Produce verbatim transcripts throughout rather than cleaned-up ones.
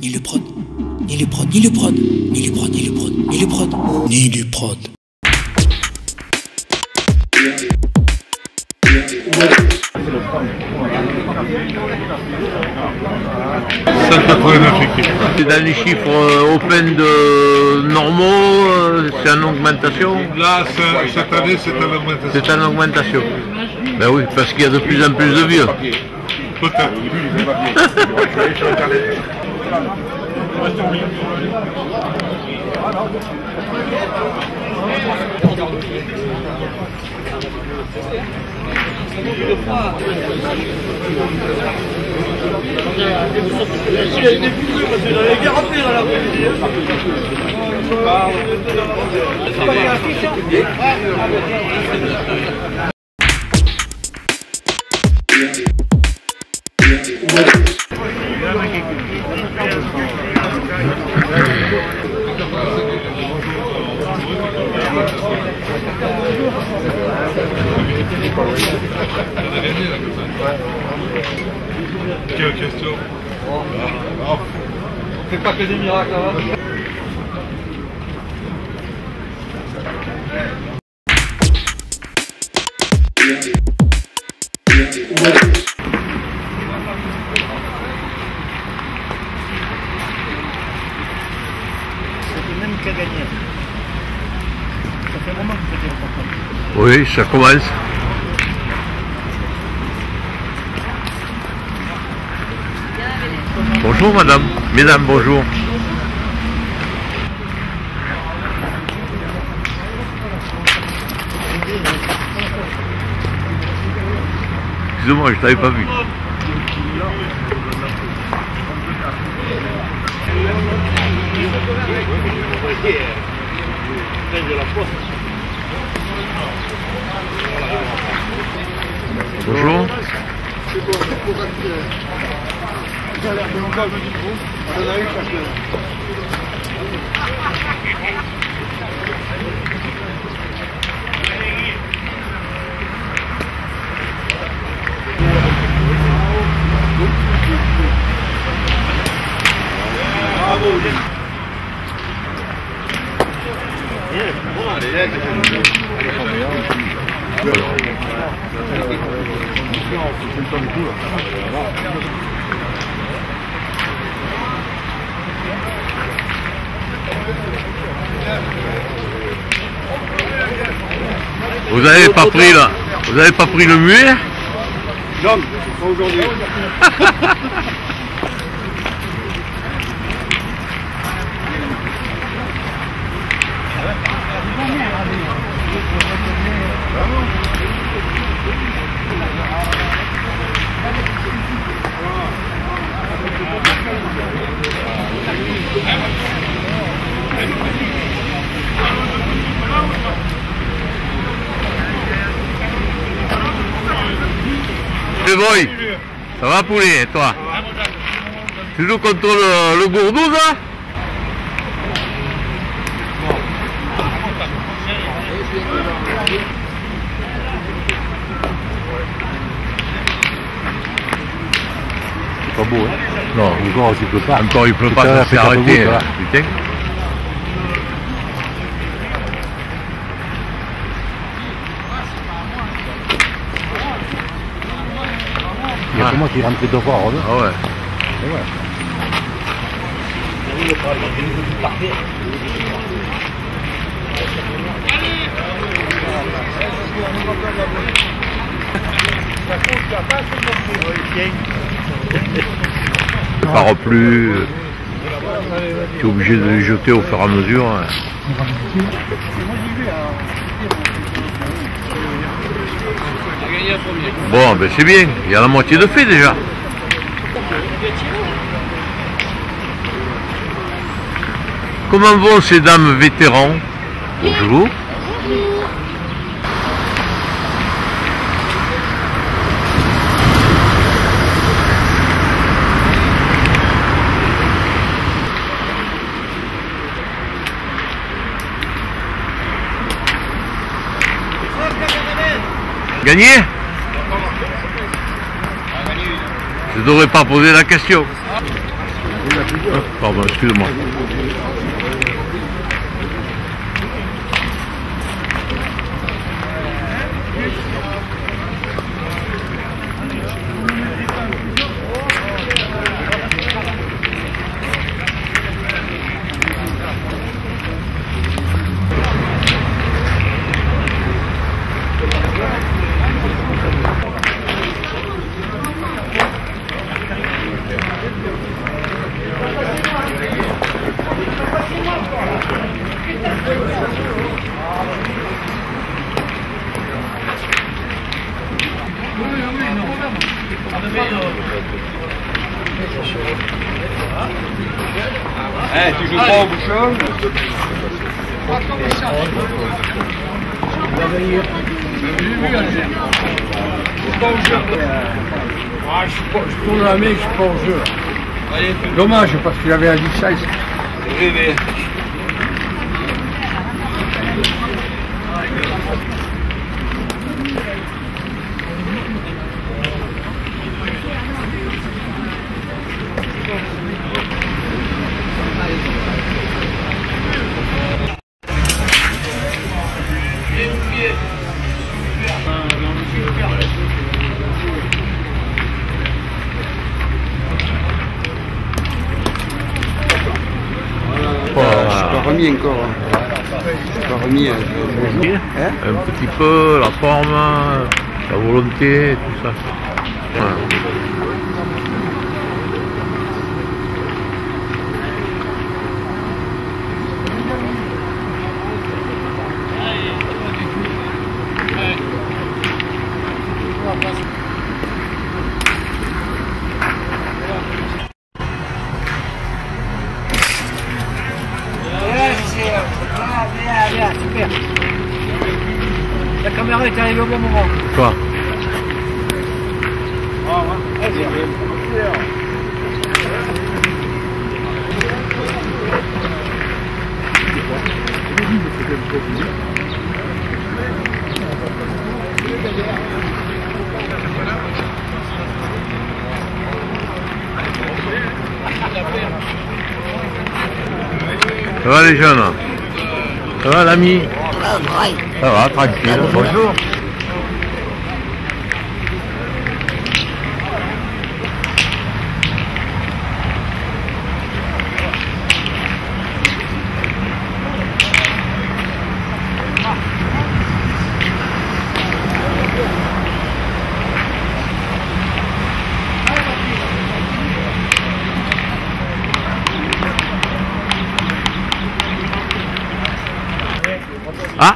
ni le prod, ni le prod, ni le prod, ni le prod, ni le prod, ni le prod, ni le prod. cent quatre-vingt-neuf équipes. C'est dans les chiffres euh, open de normaux, euh, c'est en augmentation. Là, cette année, c'est en augmentation. C'est en augmentation. Ben oui, parce qu'il y a de plus en plus de vieux. Peut-être. Quelle question? On fait pas que des miracles là. C'est même qu'à gagner. Ça fait vraiment que vous êtes important. Oui, ça commence. Bonjour madame, mesdames, bonjour. Excusez-moi, je t'avais pas vu. Bonjour. Vous avez pas pris là, vous avez pas pris le muet? Non, pas aujourd'hui. Le boy, ça va poulet, toi? Tu joues contre le, le gourdou là? C'est pas beau, hein? Non, Encore, il pleut pas. encore il pleut pas, Putain, ça s'est c'est arrêté. pas beau, Hein. ça. Putain. Il y a que moi qui rentre deux fois, hein? Ah ouais. Et ouais. Tu pars plus. Tu es obligé de les jeter au fur et à mesure. Hein. Bon, ben c'est bien, il y a la moitié de fait déjà. Comment vont ces dames vétérans? Bonjour. Gagné? Je ne devrais pas poser la question. Ah, pardon, excuse-moi. Eh, tu joues pas au bouchon? Ah, je suis pas, je tourne la main, je suis pas au jeu. Dommage, parce qu'il avait un dix seize. Rêvé. Pas remis encore. Pas remis un, hein? Un petit peu, la forme, la volonté, tout ça. Voilà. Super. La caméra est arrivée au bon moment. Quoi? Ça va les jeunes? Ça va l'ami? Ça va, tranquille. Bonjour. Ah!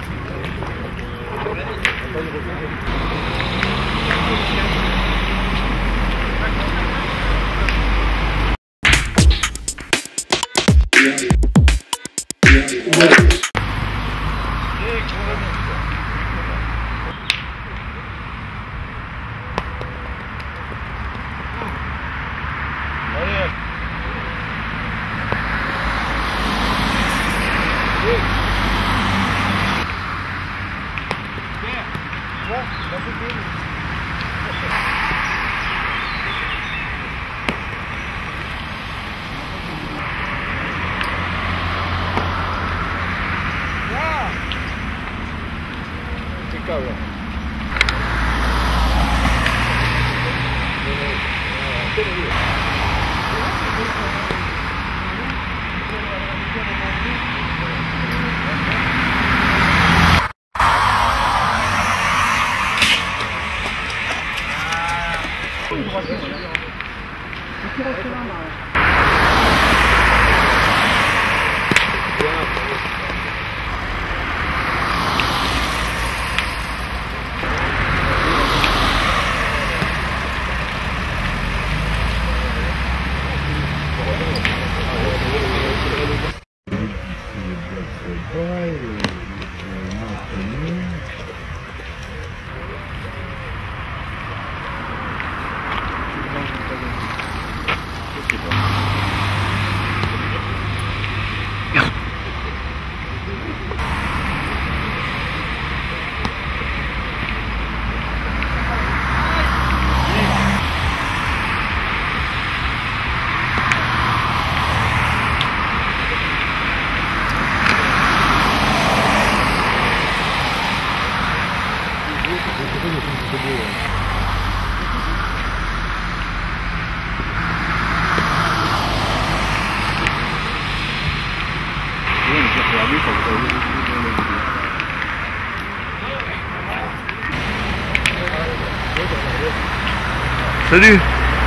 Salut.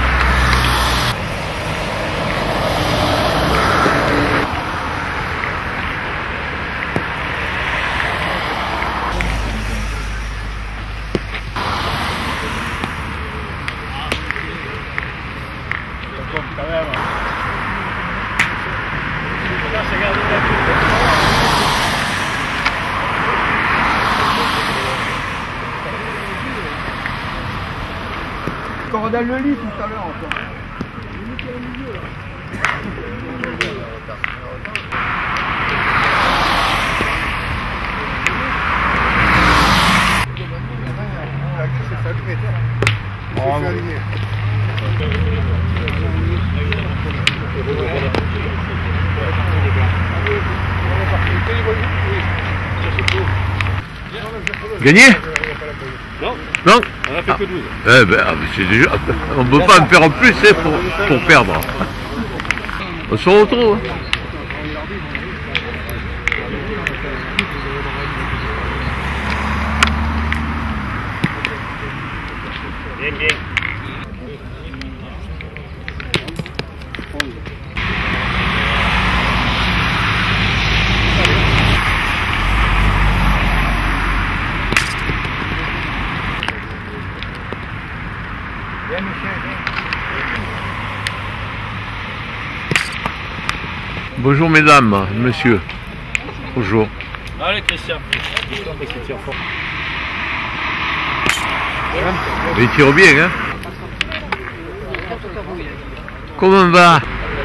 Encore dans le lit tout à l'heure encore. Gagné? Non. Non? On a fait que douze. Eh ben, c'est déjà... On ne peut pas en faire en plus hein, pour, pour perdre. On se retrouve. Hein. Bien, bien. Bonjour mesdames, monsieur. Bonjour. Allez Christian. Il tire bien, hein? Comment va?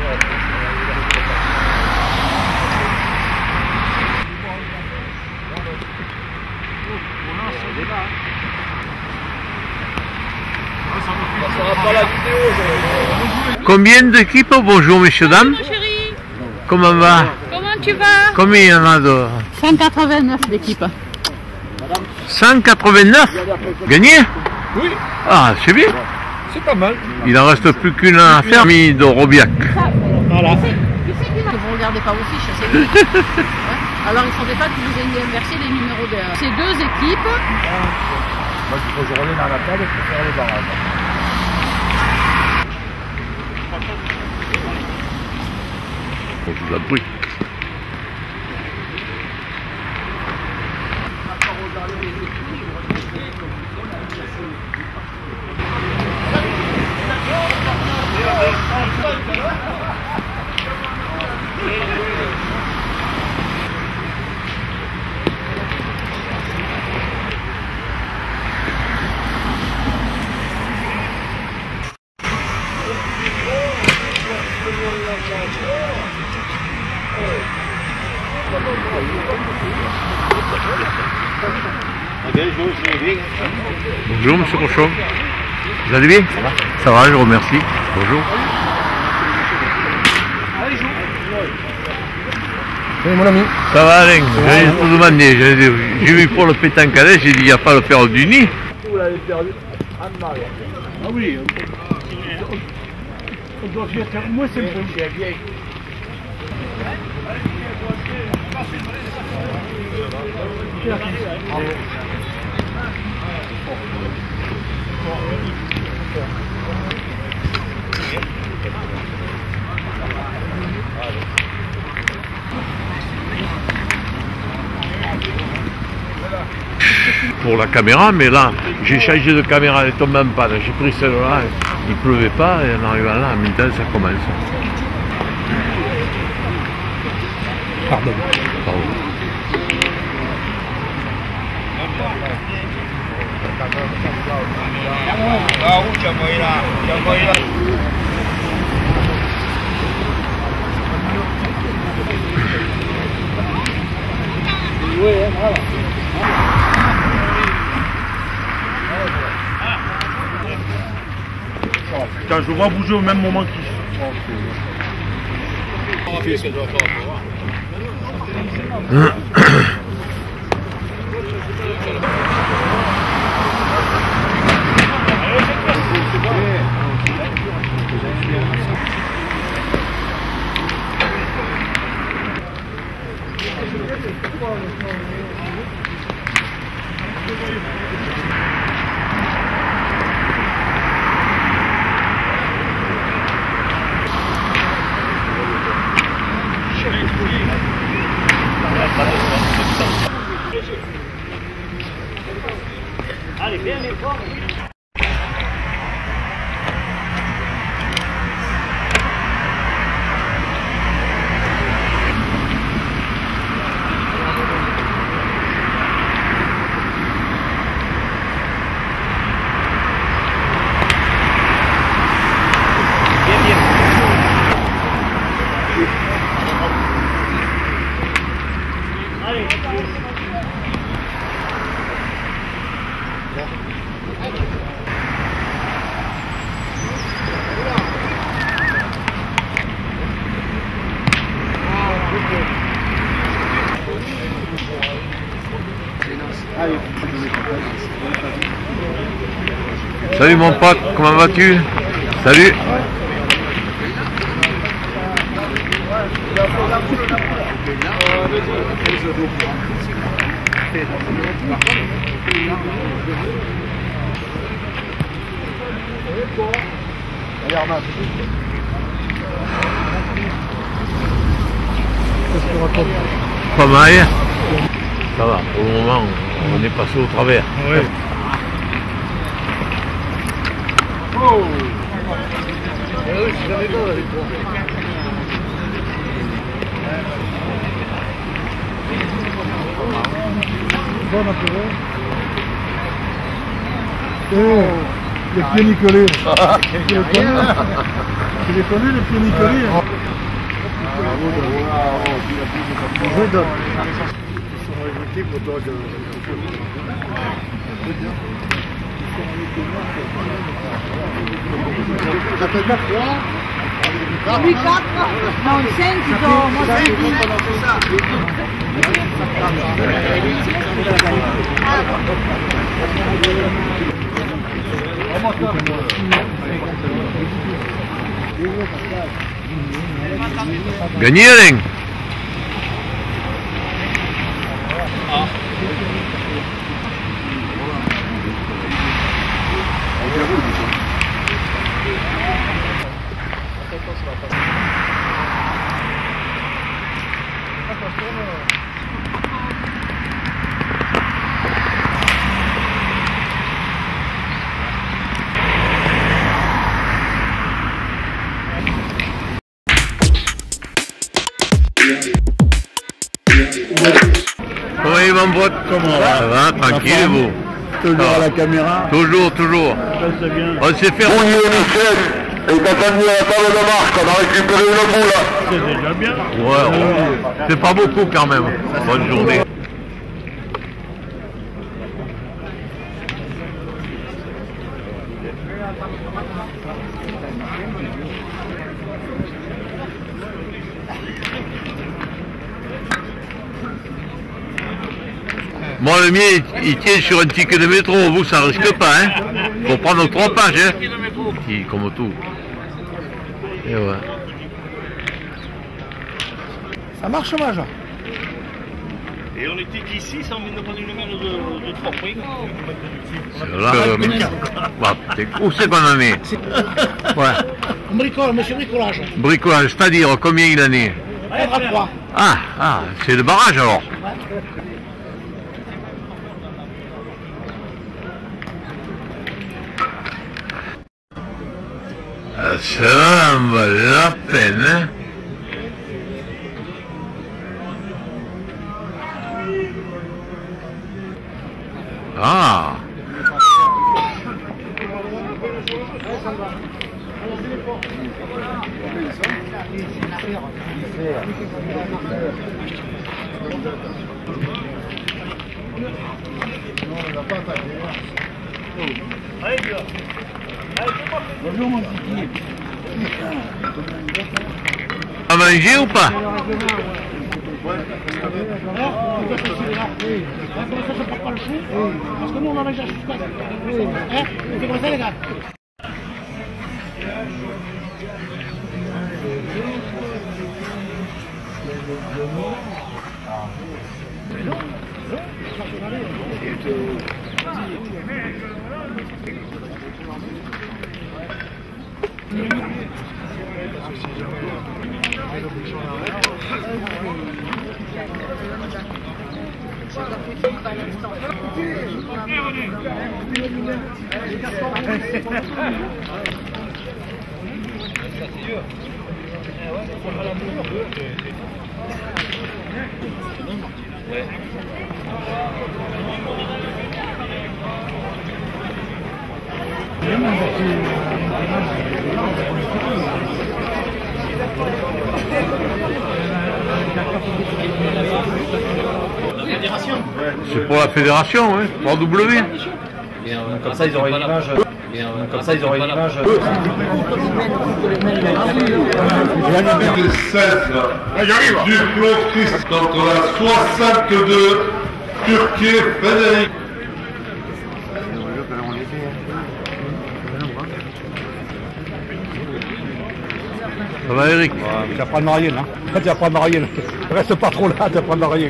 Combien d'équipes? Bonjour messieurs, dames. Bonjour chérie. Comment va? Comment tu vas? Combien il y en a de... cent quatre-vingt-neuf d'équipe. cent quatre-vingt-neuf? Gagné? Oui. Ah, c'est bien. C'est pas mal. Il n'en reste plus qu'une à faire, mis de Robiac. Voilà. Qui c'est qui m'a... Vous ne regardez pas vos fiches, c'est ouais. Alors il ne faudrait pas que vous ayez inversé les numéros de... Ces deux équipes. Moi, il faut que je relève dans la table pour faire le barrage. Je vous en prie. Bonjour monsieur Rochon. Vous allez bien? Ça va? Ça va, je vous remercie. Bonjour. Oui, mon ami. Ça va Alain? J'allais vous demander, j'ai vu pour le pétanque à l'aise, j'ai dit il n'y a pas le père du nid. Vous l'avez perdu Anne-Marie. Ah oui, on doit faire moi c'est bon. Pour la caméra, mais là, j'ai changé de caméra, elle tombe même pas. J'ai pris celle-là, il pleuvait pas, et en arrivant là, maintenant ça commence. Pardon. Pardon. Putain, je vois bouger au même moment qu'il... Allez, bien les formes. Salut mon pote, comment vas-tu? Salut. Pas mal. Ça va, pour le moment, on est passé au travers. Ouais. Oh. Bon apéro. Oh, les pieds Nicolés. Tu les connais? Tu les connais les pieds Nicolés? Je donne. Ils sont ajoutés pour toi de... Ça fait quatre fois. Lui quatre. Non, cinq, moi cinq. Gagné, Alain. Comment il va mon pote? Comment ça va? Tranquille et vous? Toujours à la caméra. Toujours, toujours. Ça, bien. On s'est fait... Bon, Michel, et t'as attendu à la table de marche, on a récupéré une boule là. C'est déjà bien. Ouais, ouais. C'est pas beaucoup quand même. Bonne journée. Moi le mien il, il tient sur un ticket de métro, vous ça risque pas hein. Faut prendre trois pages hein. Qui, comme tout. Et ouais. Ça marche Major. Et on était d'ici sans venir prendre une numéro de, de trois points. Là, euh, bah, où c'est qu'on en est? Ouais. On bricole, monsieur bricolage. Bricolage, c'est-à-dire combien il en est? À trois. Ah, ah, c'est le barrage alors. Ça en vaut la peine, hein? Ah! Bonjour mon petit. À manger ou pas? Parce que nous on en a déjà jusqu'à. Hein? C'est comme ça les gars. C'est pour la fédération, hein, pour W. Comme ça, ils auraient une image. Comme ça, ils auraient une image. seize du Clos Christ contre la soixante-deux Turquie Frédéric. Ça va, Eric? Tu vas prendre rien, hein. Tu vas prendre rien. Reste pas trop là, tu vas prendre rien.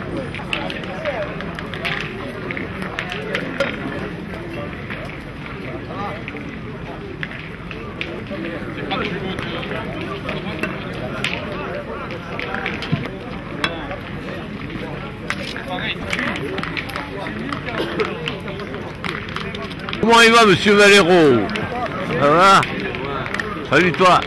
Comment il va, monsieur Valero? Ça va? Salut toi.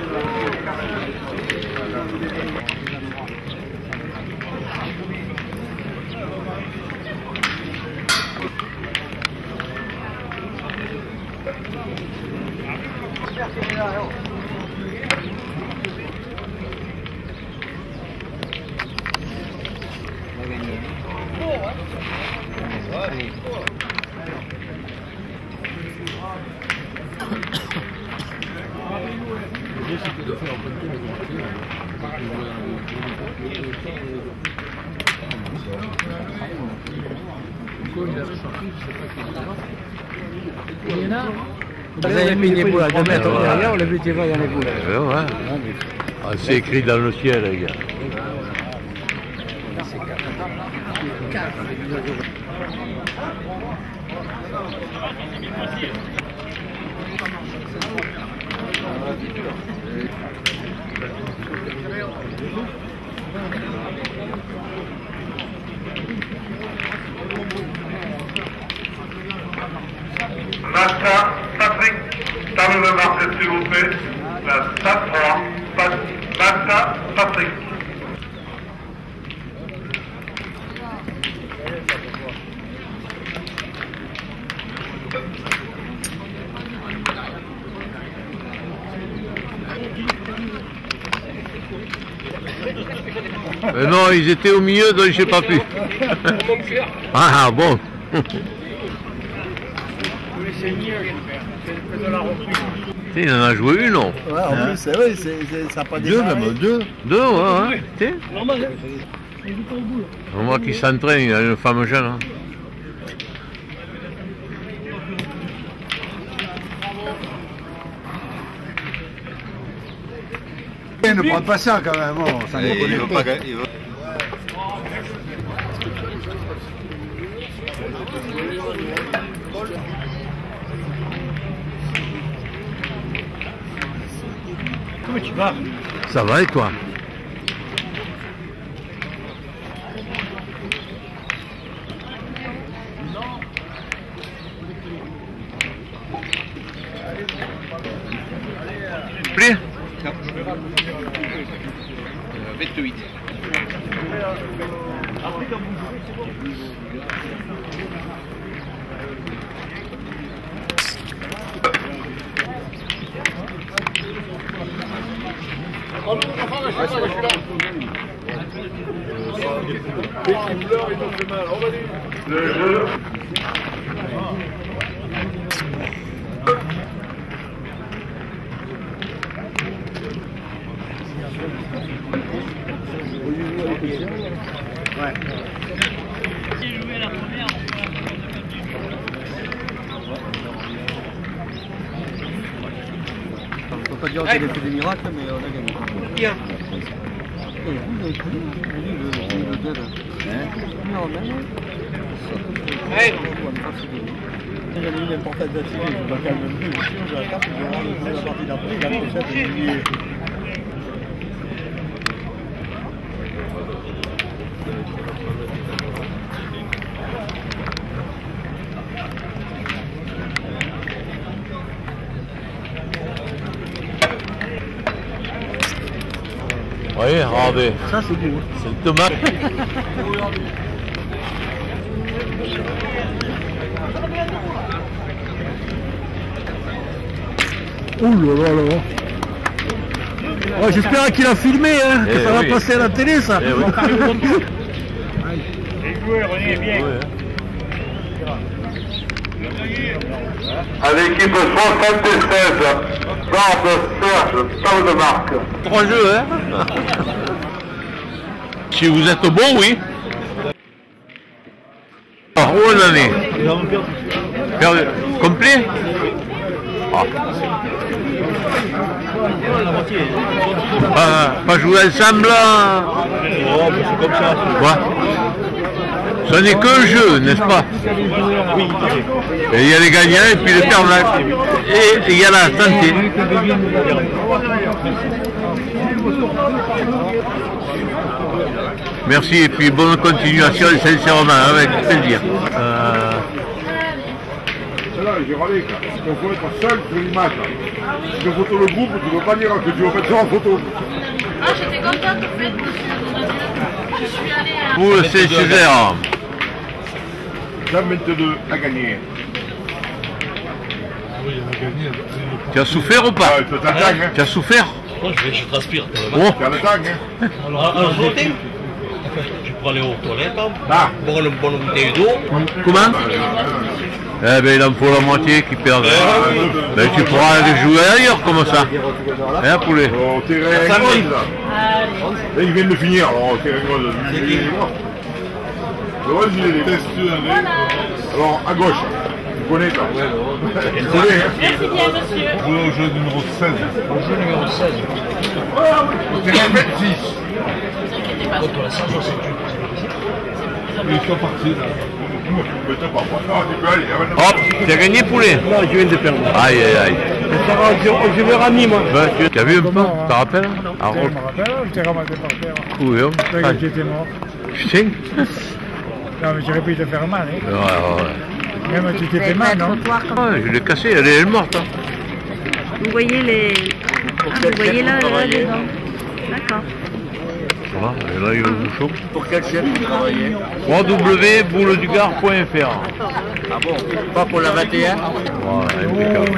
Vous avez mis des boules à deux mètres derrière, on l'a vu tirer dans les boules. Ouais, ouais. Ah, c'est écrit dans le ciel, les gars. Massa, Patrick, table de marque s'il vous plaît. La stade trois, Massa, Patrick. Mais non, ils étaient au milieu, donc je n'ai pas pu. Ah bon. Il en a joué une, non? Ouais, en plus, c'est vrai, ça n'a pas deux, même deux. Deux, ouais, ouais. Tiens. On voit qu'il s'entraîne, il a une femme jeune. Hein. Ne prends pas ça quand même, bon, ça ne connaît pas. Comment tu vas? Ça va et toi? Plus? vingt-huit. Le jeu. Ouais. On ne peut pas dire qu'on a fait des miracles, mais on a gagné. Bien. Et vous, vous avez connu le le dead. Non, non. Ouais. Il y a eu l'importance d'attirer, je dois quand même plus. Sinon, je la tape, je vais rendre la partie d'après, la prochaine, je vais oublier. Oui, regardez. Ça, c'est beau. C'est le tomate. Ouh là là là. Oh, j'espère qu'il a filmé, hein, que Eh ça oui. va passer à la télé, ça. Eh oui. Les joueurs, on est bien. À l'équipe soixante-seize, Barbe Serge, Paul de Marc. Trois jeux, hein. Si vous êtes bon, oui. Ah, où on en est? Perdu. Complet? Ah. Pas, pas jouer ensemble là. Oh, mais c'est comme ça. Quoi? Ce n'est qu'un jeu, n'est-ce pas? Oui. Et il y a les gagnants et puis les perdants. Et il y a la santé. Merci et puis bonne continuation, sincèrement, avec plaisir. Euh... Là, j'ai râlé, quoi. Il faut être seul sur l'image. Si tu photo le groupe, tu ne peux pas dire que tu veux mettre ça en photo. Ah, j'étais contente, en fait, monsieur. Je suis allée à... Pour le Saint-Césaire. cent vingt-deux à gagner. Tu as souffert ou pas? Ah, tu t'attends, hein. Tu as souffert? Moi, je, je transpire. Oh. Tu as le temps, hein. Alors, alors, sauter. Je peux aller aux toilettes, Ah. boire une bonne bouteille d'eau. Comment? Eh ben il en faut la moitié qui perd. Ben tu pourras aller jouer ailleurs comme ça. Hein poulet? Au terrain rose, là. Là, ils viennent de finir, alors au terrain rose. Il est mort. Le rose, il est test. Alors, à gauche. Tu connais, toi? Tu connais, hein? Merci bien, monsieur. Jouer au jeu numéro seize. Au jeu numéro seize. Au terrain vingt-six. Contre la cent soixante-huit. Ils sont partis, là. Mais t'as pas, non, tu peux aller. Hop, tu as gagné poulet? Non, je viens de perdre. Aïe aïe aïe. Je vais ramener, moi. Ben, tu as vu un peu? Tu te rappelles? Ah, Je me rappelle, je t'ai ramassé par terre. oui, hein. Le gars qui était mort. Putain. Non, mais j'aurais pu te faire mal, hein. Ouais, ouais. Même tu t'es fait mal, non? Ouais, je l'ai cassé, elle est morte. Hein. Vous voyez les... Ah, vous voyez là, là, dedans. D'accord. Ça va, et là il est au bouchon. Pour quel chef vous travaillez? w w w point bouledugard point f r. Ah bon? Pas pour la vingt et un? Voilà, impeccable.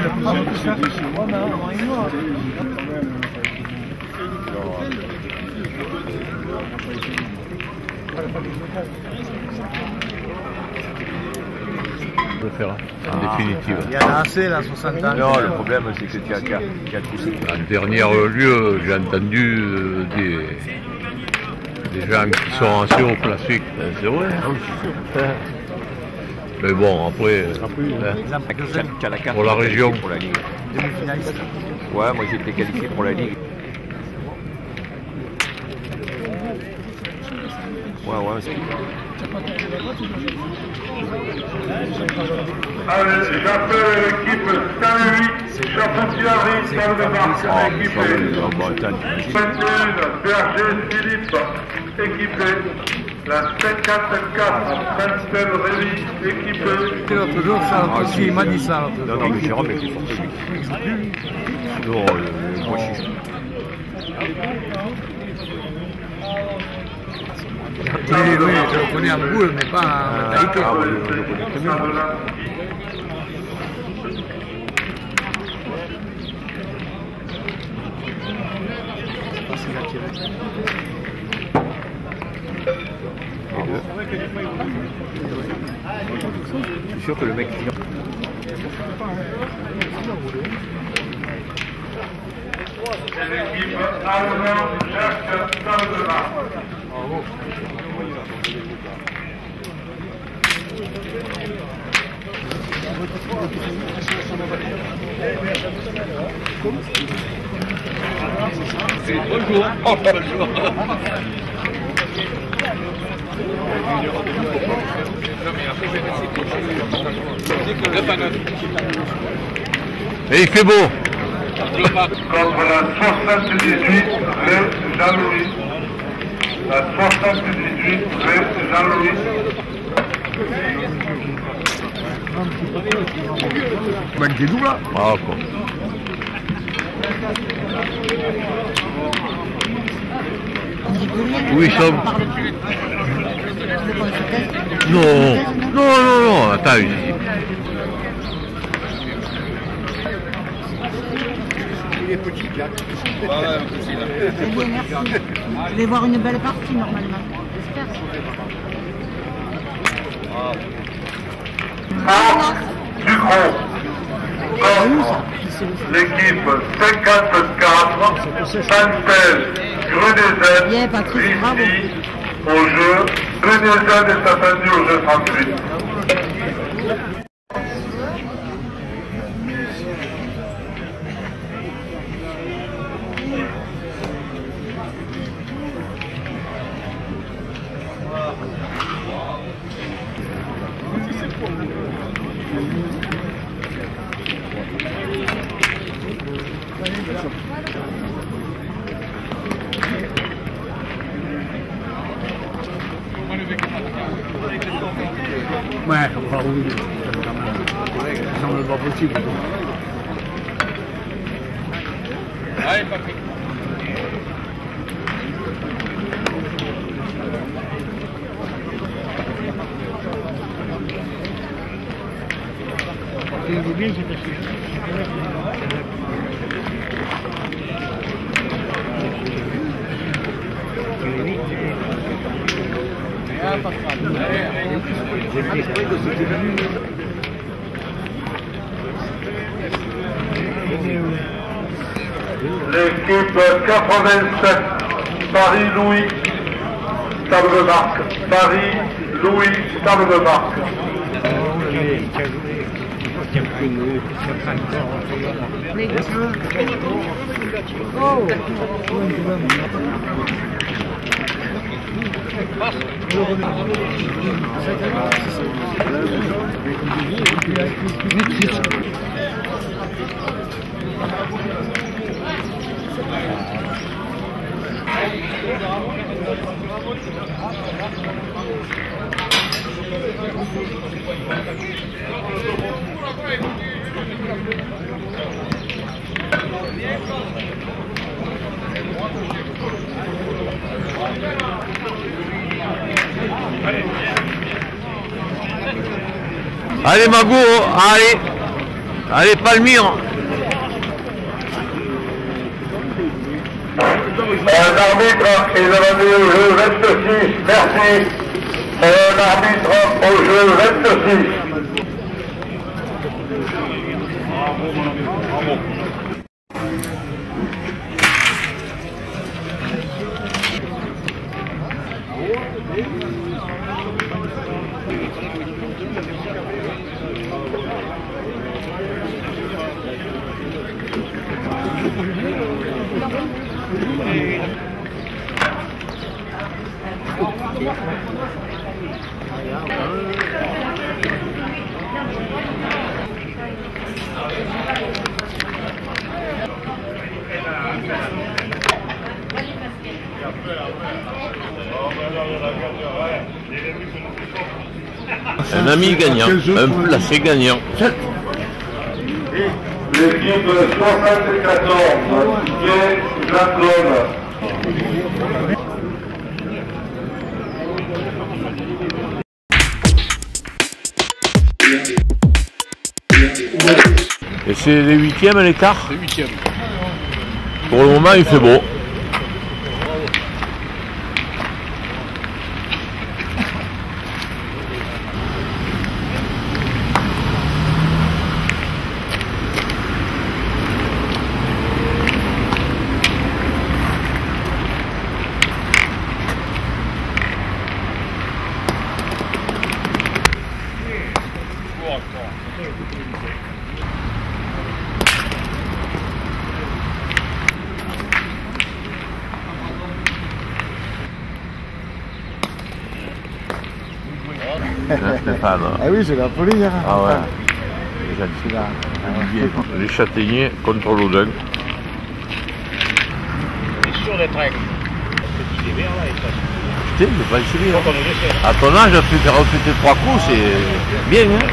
Je peux faire, en définitive. Il y en a assez, là, soixante ans. Non, le problème, c'est que tu as qu'à tout ça. En dernier lieu, j'ai entendu euh, des, des gens qui sont anciens au classique. Ben, c'est vrai. Hein. Mais bon, après, hein, Tu as la carte pour la région. pour la Ligue. Demi-finaliste. Ouais, moi j'ai été qualifié pour la Ligue. Ouais, ouais, c'est... Allez, j'appelle l'équipe Saint-Louis, Chapontiari, Salle de Marc, équipée. vingt-et-un, Berger, Philippe, équipé. La cinquante-quatre, Saint-Stève, Rémy, équipée. L'autre jour, ça, aussi, il m'a dit ça. l'autre Non, jour. non, mais Jérôme est plus fort que lui. Non, euh, moi je suis... Oui, oui, je le connais en boule, mais pas en mentalité. Ah, ouais, je le connais très bien. Je suis sûr que le mec... L'équipe Arnaud, Jacques, Salle de Marc. Bonjour. Oh, bonjour. Et il fait beau. Contre la soixante-dix-huit, le Jean-Louis. La soixante-dix-huit, le Jean-Louis. Manquez-nous, là. Ah, quoi. régulier. Où ils sont? On parle plus. Tu veux qu'on se teste? Non, non, non, non, attends ici. Il est petit là. Très bien, merci. Je vais voir une belle partie normalement. J'espère. Ducron. L'équipe cinquante-quatre, Santel, Grenézen, Rissi, au jeu. Grenézen est attendu au jeu trente-huit. Ouais, enfin oui, ça semble pas possible. Allez, Patrick. Il est bien, c'est assez. L'équipe quatre-vingt-sept, Paris-Louis, table de marque. Paris-Louis, table de marque. Allez Mago, allez. Allez Palmyre. Un arbitre est demandé au jeu vingt-six, merci. Un arbitre au jeu vingt-six. Un ami gagnant, un placé gagnant. L'équipe soixante-quatorze, Pierre Jacques. Et c'est les huitièmes l'écart? Les huitièmes. Pour le moment il fait beau. Stéphane. Ah oui, c'est la folie. Hein. Ah ouais. C'est là. Les châtaigniers contre l'Audin. C'est sûr d'être règle. Le petit verre là, il passe. Putain, mais pas ici. À ton âge, faire répéter trois coups, c'est bien. Hein.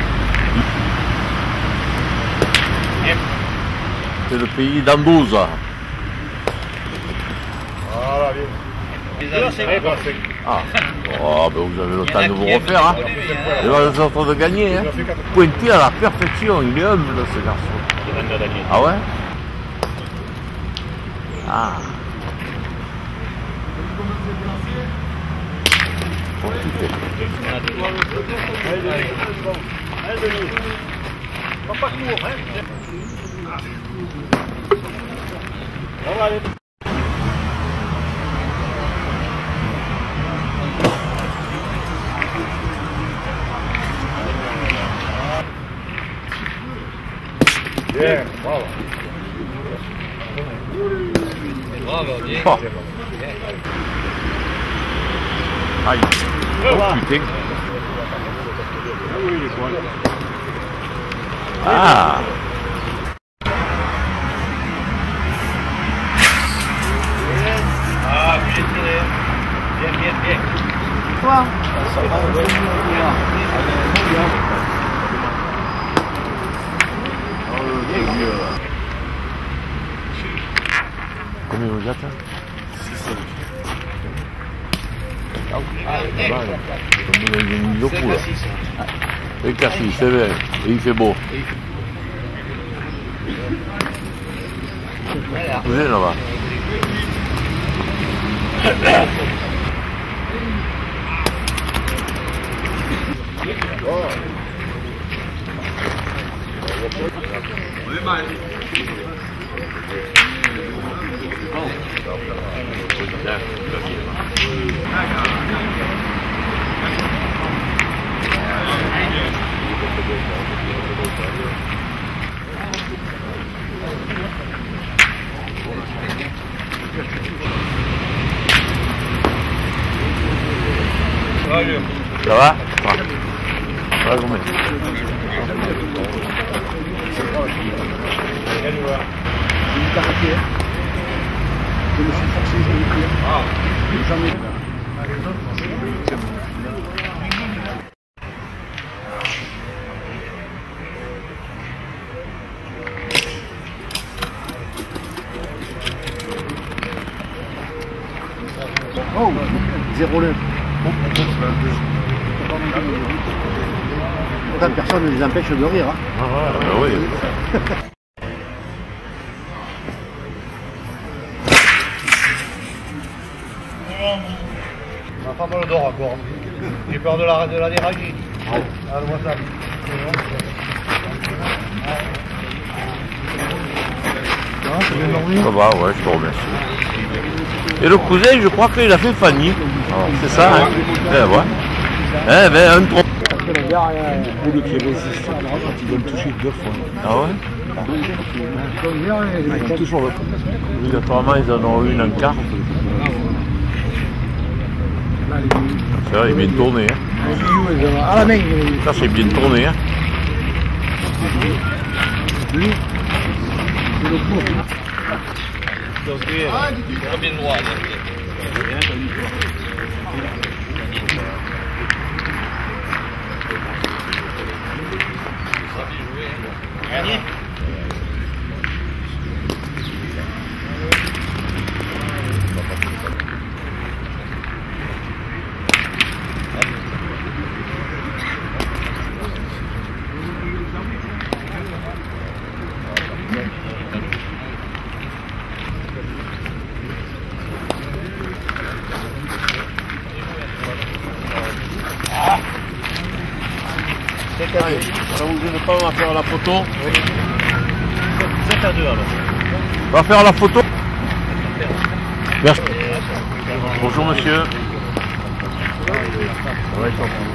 C'est le pays d'Anduza. Voilà, Ah, oh, ben vous avez le temps de vous refaire. Hein. Et là, vous êtes en train de gagner. Hein. Pointé à la perfection, il est humble ce garçon. Ah ouais? Ah. Pas court, hein? Bien, bravo. Bravo, bien. Oh. Aïe. Oh putain. Ah. Ah, bien tiré. Bien, bien, bien. Toi Combien vous êtes? Ah, c'est mal. Comme vous avez mis beaucoup là. Et Cassis, c'est vrai. Et il fait beau. Vous êtes là-bas. Ça va? Ça va combien? Je me suis forcé, je vais dire. Ah. Jamais. Oh, zéro neuf. Pourtant, personne ne les empêche de rire. Hein. Ah, ah oui. Ma femme le dort encore. J'ai peur de la, de la dérailler. Ah, le moi ça. Ça va, ouais, je te remercie. Et le cousin, je crois qu'il a fait Fanny. C'est ça, hein? Eh, ouais. Eh ben, un trop. Parce que le gars, il est résistant à droite quand il doit me toucher deux fois. Ah ouais? Il est toujours là. Obligatoirement, ils en ont eu une en quart. C'est vrai, il est bien tourné. Hein. À la main. Ça, c'est bien tourné. Hein. Lui, c'est le coup. Bien droit. Gagné. Ça vous gêne pas, on va faire la photo. sept à deux alors. On va faire la photo. Merci. Bonjour monsieur. Ouais, je t'en prie.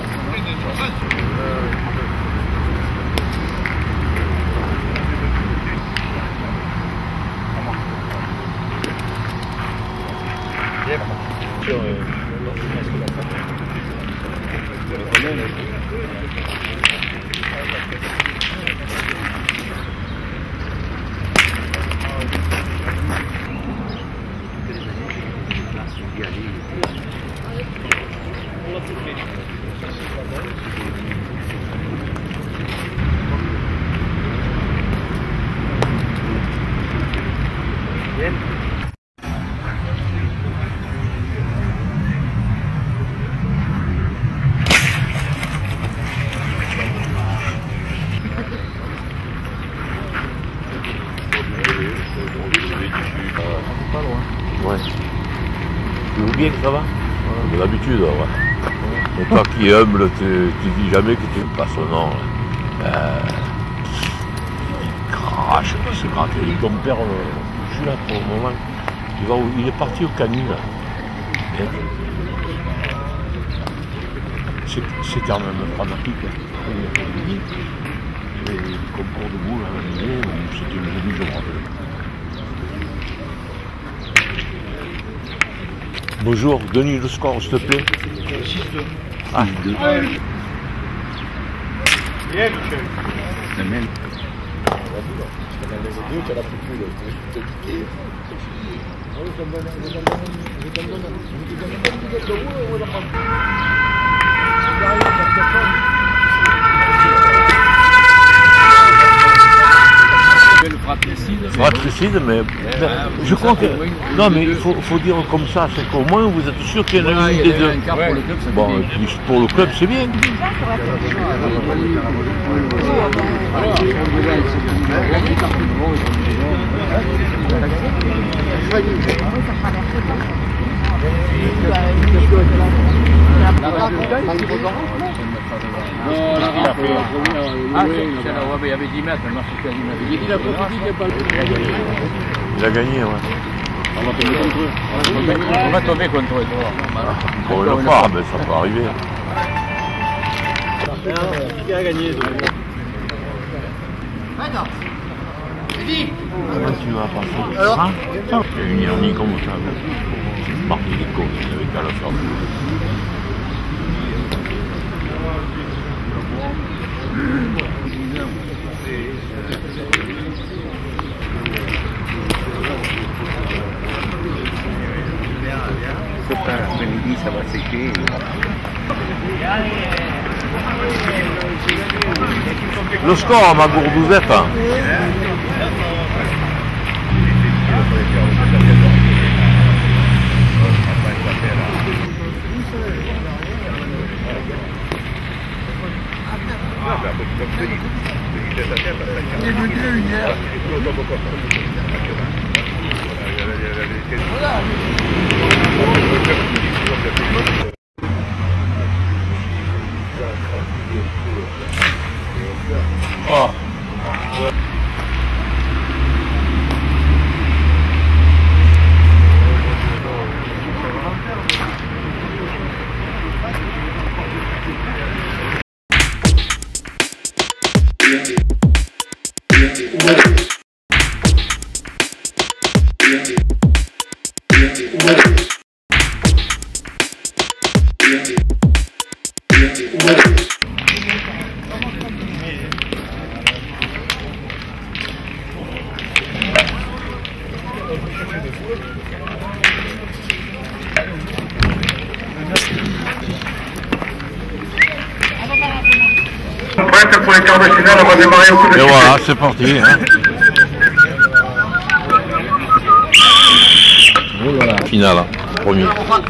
comme d'habitude, ouais. Et toi qui es humble, tu ne dis jamais que tu n'aimes pas son nom. Euh, il crache, il se gratte. Et ton père, je suis là pour le moment, il, va, il est parti au Canu, là. C'est quand même dramatique. Et le concours de boule, c'était une jolie, je me rappelle. Bonjour, Denis, le score, s'il te plaît. six deux. Ah, deux. Bien, Michel. La même. Fratricide. Fratricide, mais ben, je crois que. Non, mais il faut, faut dire comme ça, c'est qu'au moins vous êtes sûr qu'il y en a une des deux. Bon, et puis pour le club, c'est bien. Ah, il y avait dix mètres, moi je suis à dix mètres. Il a profité qu'il n'y a pas le. Il a gagné, ouais. On va tomber contre eux. On va tomber contre eux. Pour une fois, ben, ça peut arriver. Qui a gagné? Attends. Comment tu vas passer? Alors hein? Il y a une hernie comme ça. Marque des côtes avec à la fin. Cet après-midi, ça va sécher. Le score, ma gourdouzette. Hein. Oh. Prête pour les quarts de finale, on va démarrer au coup de Et voilà, c'est parti. Hein. Finale, premier.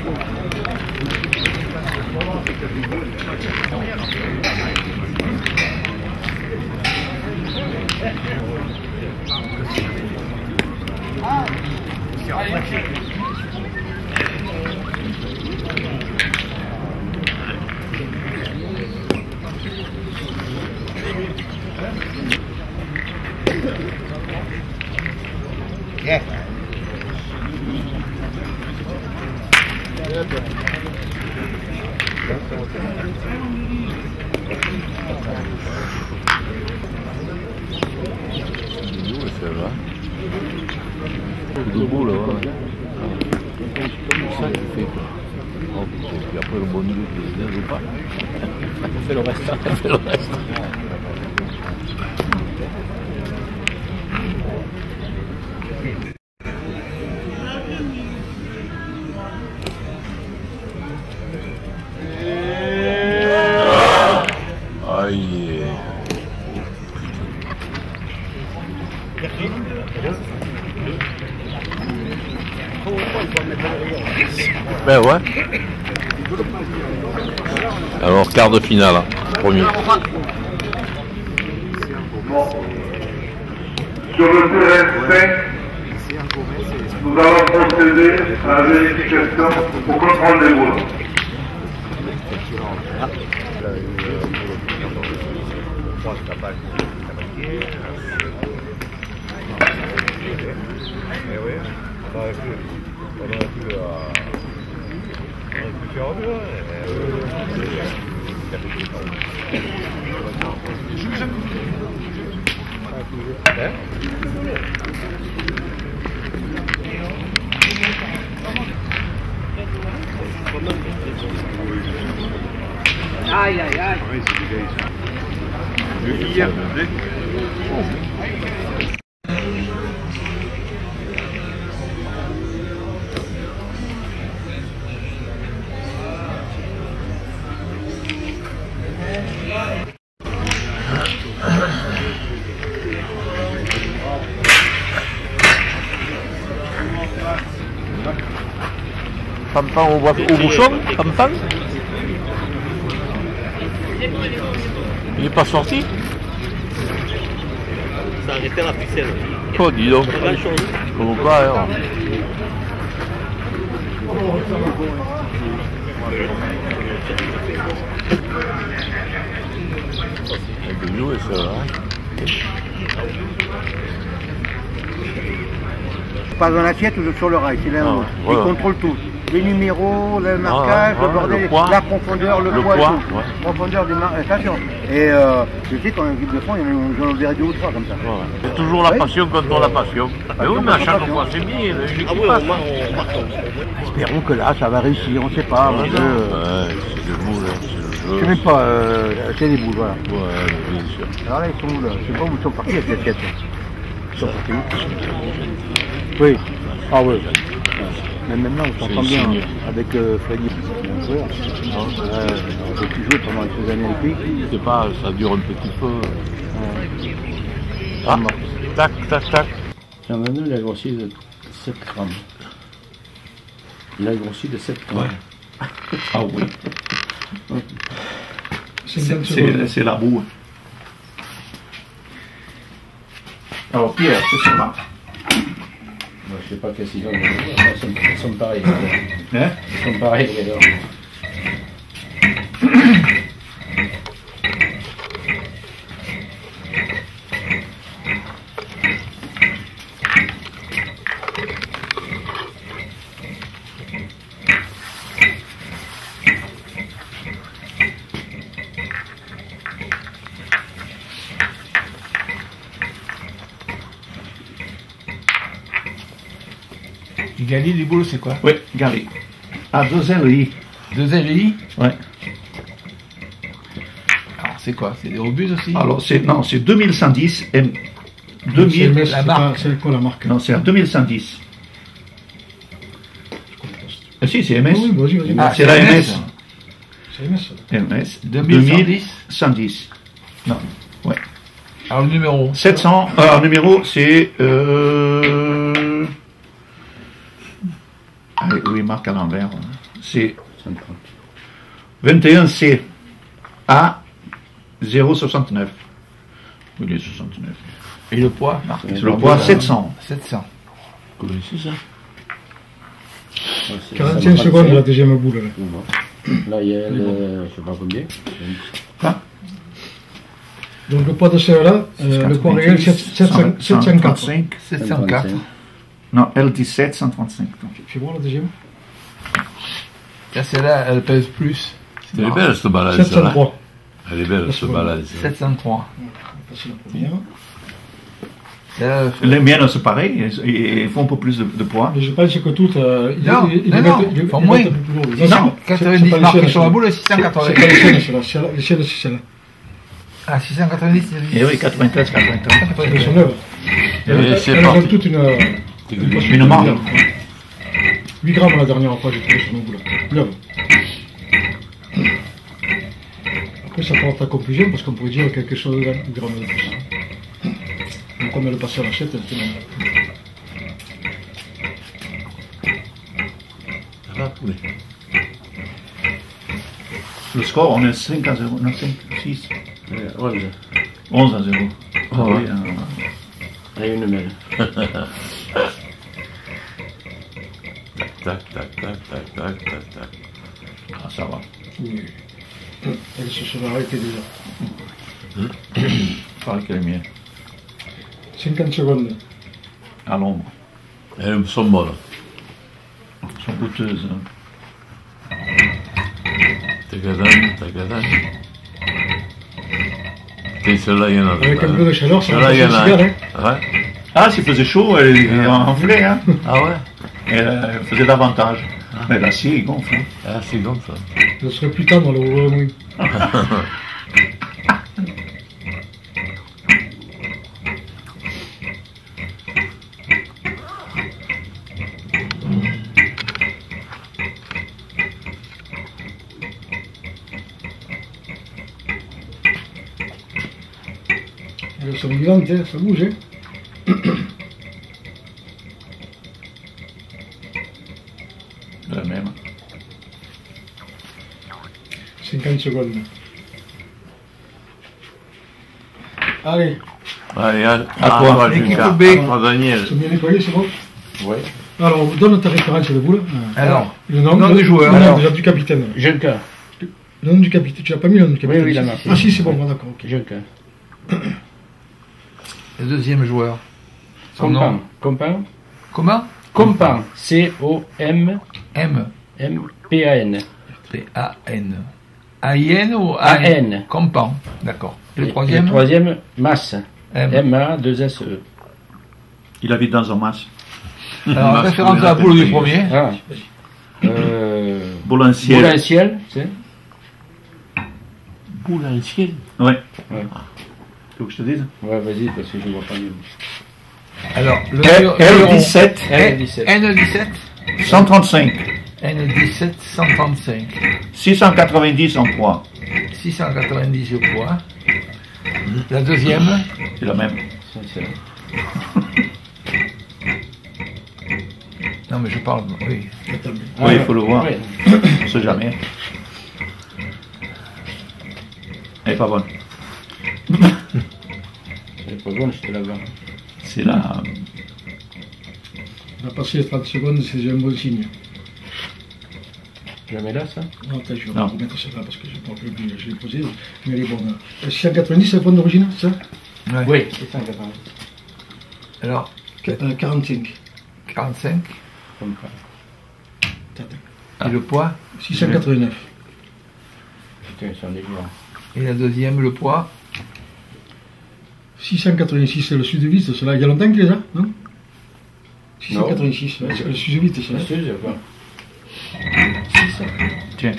Yeah. Debout là, voilà. C'est ça qu'il fait quoi. Oh, et puis après le bon Dieu qui ne joue pas. On fait le reste. On fait le reste. Aïe. Ben ouais. Alors quart de finale, hein. Premier. Sur le terrain cinq, nous allons procéder à la vérification pour contrôle des boules. Ah. Eh oui, on aurait pu, on aurait pu, euh, on aurait pu faire mieux. Hein? Aïe aïe aïe. Hier, Fanfan au, au bouchon, Fanfan. Il n'est pas sorti. Ça a arrêté la pucelle. Oh, dis donc. Pas grand-chose. Comment quoi, hein. C'est de jouer, ça, hein. Pas dans l'assiette ou sur le rail, c'est là où Ah, voilà. ils contrôlent tout. Les numéros, le marquage, Ah, ouais, le bordel, le poids. la profondeur, le, Le poids, poids, tout. ouais. Profondeur du marquage. Attention. Et euh, je sais qu'en équipe de France, ils en verrait deux ou trois comme ça. Voilà. C'est toujours la Oui. passion contre la passion. Mais oui, mais à chaque fois, c'est bien. Une Ah équipe oui, passe. on marque, on marque. Espérons que là, ça va réussir, on ne sait pas. parce que, euh, Ouais, c'est le boule, hein, c'est le je jeu. sais même pas, euh, c'est des boules, voilà. Ouais, bien sûr. Alors là, ils sont où là? Je sais pas où ils sont partis avec cette tête. Ils sont partis où? Oui. Ah oui. Mais maintenant, on s'entend bien signe. avec euh, Freddy. Un joueur. Euh, on a pu jouer pendant les ces années olympiques. Je sais pas, ça dure un petit peu. Euh, Ah, tac, tac, tac. Jean Manuel, il a grossi de sept grammes. Il a grossi de sept grammes. Ah oui. cinquante C'est secondes. c'est la boue. Alors Pierre, c'est ça. Moi, je sais pas qu'est-ce qu'ils ont. Ils sont, ils sont pareils. Hein? Ils sont pareils, les gars. Gali, les boules, c'est quoi? Oui, Gary. À deux L I. Deux L I? Ouais. Alors, c'est quoi? C'est des obus aussi? Alors, c'est, non, c'est deux mille cent dix. Et C'est deux mille, M S, la c'est marque. pas- c'est quoi la marque? non, c'est à deux mille cent dix. Ah si, c'est M S. Oui, oui, vas-y, vas-y. Ah, c'est la M S. C'est M S. M S. deux mille cent dix. Non, ouais. Alors, le numéro? sept cents. Alors, le numéro, c'est. Euh... Ah, oui, marque à l'envers. C'est vingt et un C A zéro soixante-neuf. Oui, il est soixante-neuf. Et le poids, marqué sur Le poids, sept cents. sept cents. Vous connaissez ça? quarante et un secondes la deuxième boule. Là, Là, il y a le. Je sais pas combien. Quoi? Donc le poids de celle-là, euh, le poids réel, sept cent quatre. sept cent quatre. Non, L dix-sept, cent trente-cinq. Fais voir la deuxième. Ça, celle-là, elle pèse plus. Elle est belle, cette balade. sept cent trois. Elle est belle, cette balade. sept cent trois. C'est la première. Celle-là, Les miennes, c'est pareil, ils ils font un peu plus de, de poids. Mais je pense que toutes, euh, ils, Non, ils, ils non, les non, mettent, ils, ils font ils moins. mettent un peu plus lourd. six cent quatre-vingt-dix marqué sur la boule, six cent quatre-vingt. C'est pas les chaînes, c'est la chaîne, les chaînes, c'est celle-là. Ah, six cent quatre-vingt-dix, c'est Et oui, quatre-vingt-treize, quatre-vingt-treize. Elles sont neuves. Et Elles c'est elles ont parti. toutes une... euh, Une marque. huit grammes la dernière fois, j'ai trouvé sur nos boules. Neuve. Après, ça porte à confusion parce qu'on pourrait dire quelque chose de huit grammes de plus. Donc, comme elle est passée à l'assiette, elle était même. Ça va, poulet. Le score, on est cinq à zéro. Non, cinq, six. onze. onze à zéro. Ah ouais. euh, Et une mêle. Tac, tac, tac, tac, tac, tac, tac. Ah, ça va. Oui. Elle se serait arrêtée déjà. Pareil que les miens. cinquante secondes. À l'ombre. Elles sont bonnes. Elles sont goûteuses. Hein. Tagadan, tagadan. Et celle-là, il y en a. Avec un peu de chaleur, ça va Celle-là, il y en a. cigare, hein. Ouais. Ah, s'il faisait chaud, elle, elle enflait. Hein. Ah ouais. Elle, elle faisait davantage. Ah. Mais l'acier, il gonfle. Hein. Ah, c'est gonfle. Je serais plus tendre, le rouleau mouille. Elles sont vivantes, hein, ça bouge. Hein. La même. cinquante secondes. Allez. Allez, à, à toi, l'équipe B. À Daniel. C'est bien nettoyé, c'est bon? Oui. Alors, donne ta référence de boule. Alors, le nom, nom le, du joueur. Le nom Alors, déjà du capitaine. Juncker. Le nom du capitaine. Tu n'as pas mis le nom du capitaine? Oui, oui, là, Ah si, c'est bon, d'accord. Okay. Juncker. Le deuxième joueur. Son Compan. nom. Compan. Comment? Compan. C O M M. M P A N. P A N. A I N ou A N. Compan. D'accord. Et le Et troisième? Le troisième, Masse. M. M A deux S E. Il habite dans un mas. Alors, référence à la boule du premier. Ah. Euh, Boulanciel. Boulanciel, c'est Boulanciel. Ouais. Ouais. Tu veux que je te dise? Ouais, vas-y, parce que je ne vois pas mieux. Alors, le L dix-sept. L dix-sept. N dix-sept. cent trente-cinq. N dix-sept, cent trente-cinq. six cent quatre-vingt-dix en poids. six cent quatre-vingt-dix au poids. La deuxième. C'est la même. Ça, c'est là. Non, mais je parle. Oui. Oui, il faut le voir. Oui. On ne sait jamais. Elle n'est pas bonne. Elle est pas bonne, je te la vois. C'est la. On a passé les trente secondes, c'est un bon signe. Je la mets là, ça? Non, attends, je vais Non. remettre ça là parce que je ne parle plus, je l'ai posé. Mais elle est bonne. Euh, six cent quatre-vingt-dix, c'est le point d'origine, c'est ça? Ouais. Oui, c'est ça, quatre-vingt-dix. Alors, euh, quarante-cinq. quarante-cinq. Compan. Et le poids? six cent quatre-vingt-neuf. Putain, c'est un délire. Et la deuxième, le poids? six cent quatre-vingt-six, c'est le sud-viste, c'est là. Il y a longtemps qu'il est là, non? six cent quatre-vingt-six, ouais, c'est le sud-viste, c'est là. C'est sûr, quoi. Tiens.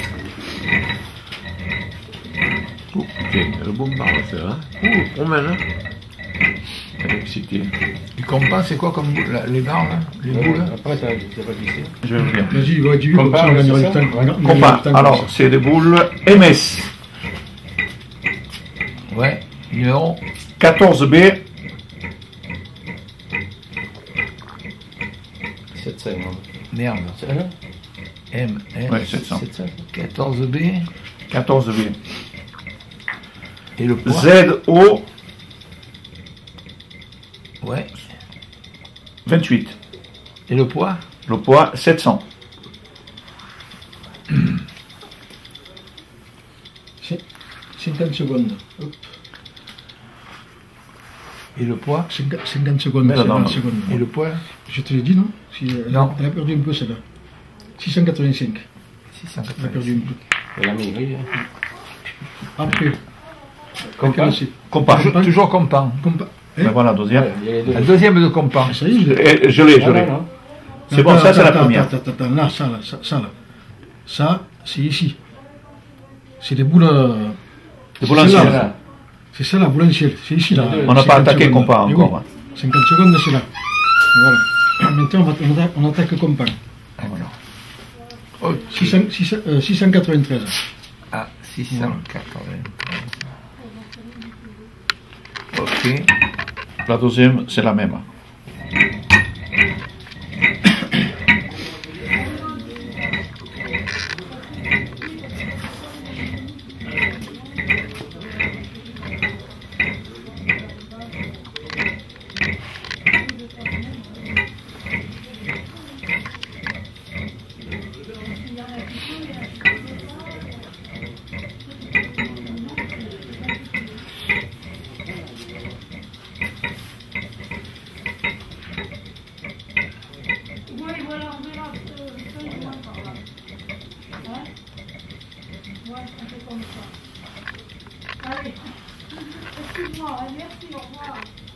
Oh, tiens, le bon bar, c'est là. Oh, promène, hein. Elle est excitée. Et compas, c'est quoi comme boule, la- les barres, là? Les boules? Après, ça, je pas glissé. Je vais vous dire. Vas-y, ouais, dis-lui, comme Compas, ça, on ouais, gagnera c'est du ça. temps. Ouais. on gagnera du Compas. temps comme Alors, ça. c'est des boules M S. Ouais. Numéro? quatorze B. sept cents. Merde. C'est là? M, S. Ouais, sept cents. sept cents. quatorze B. quatorze B. Et le poids? Z O Ouais. vingt-huit. Et le poids? Le poids sept cents. C'est cinquante secondes. Hop. Et le poids? cinquante cinquante secondes. Mais non, cinquante non. secondes. Et le poids? Je te l'ai dit, non? Si, elle, Non. Elle a perdu un peu, celle-là. six cent quatre-vingt-cinq. six cent Elle a perdu un peu. Elle a mis, oui. Après. Compas. Laquelle c'est? Compas. Toujours, toujours compas. Compas. Hein? Ben voilà, la deuxième. Ouais, il y a les deux. La deuxième de compas. Ça y est, je l'ai. Eh, Je l'ai, je Ah, l'ai. non, non. C'est bon, Attends, ça c'est la attends, première. Attends, attends, attends, là, ça, là, ça, ça, là. Ça, c'est ici. C'est des boules. euh, Des c'est boules celle-là, anciennes. là. C'est ça, la boule ancienne. C'est ici, là. On n'a pas cinquante attaqué secondes. compas Eh encore. oui. cinquante secondes, c'est là. Voilà. Maintenant, on, va, on, attaque, on attaque compas. Ah, voilà. Ok. six cents, six cents, euh, six cent quatre-vingt-treize. Ah, six cent quatre-vingt-treize. Ok. La deuxième, c'est la même. Allez, excuse-moi, merci, au revoir.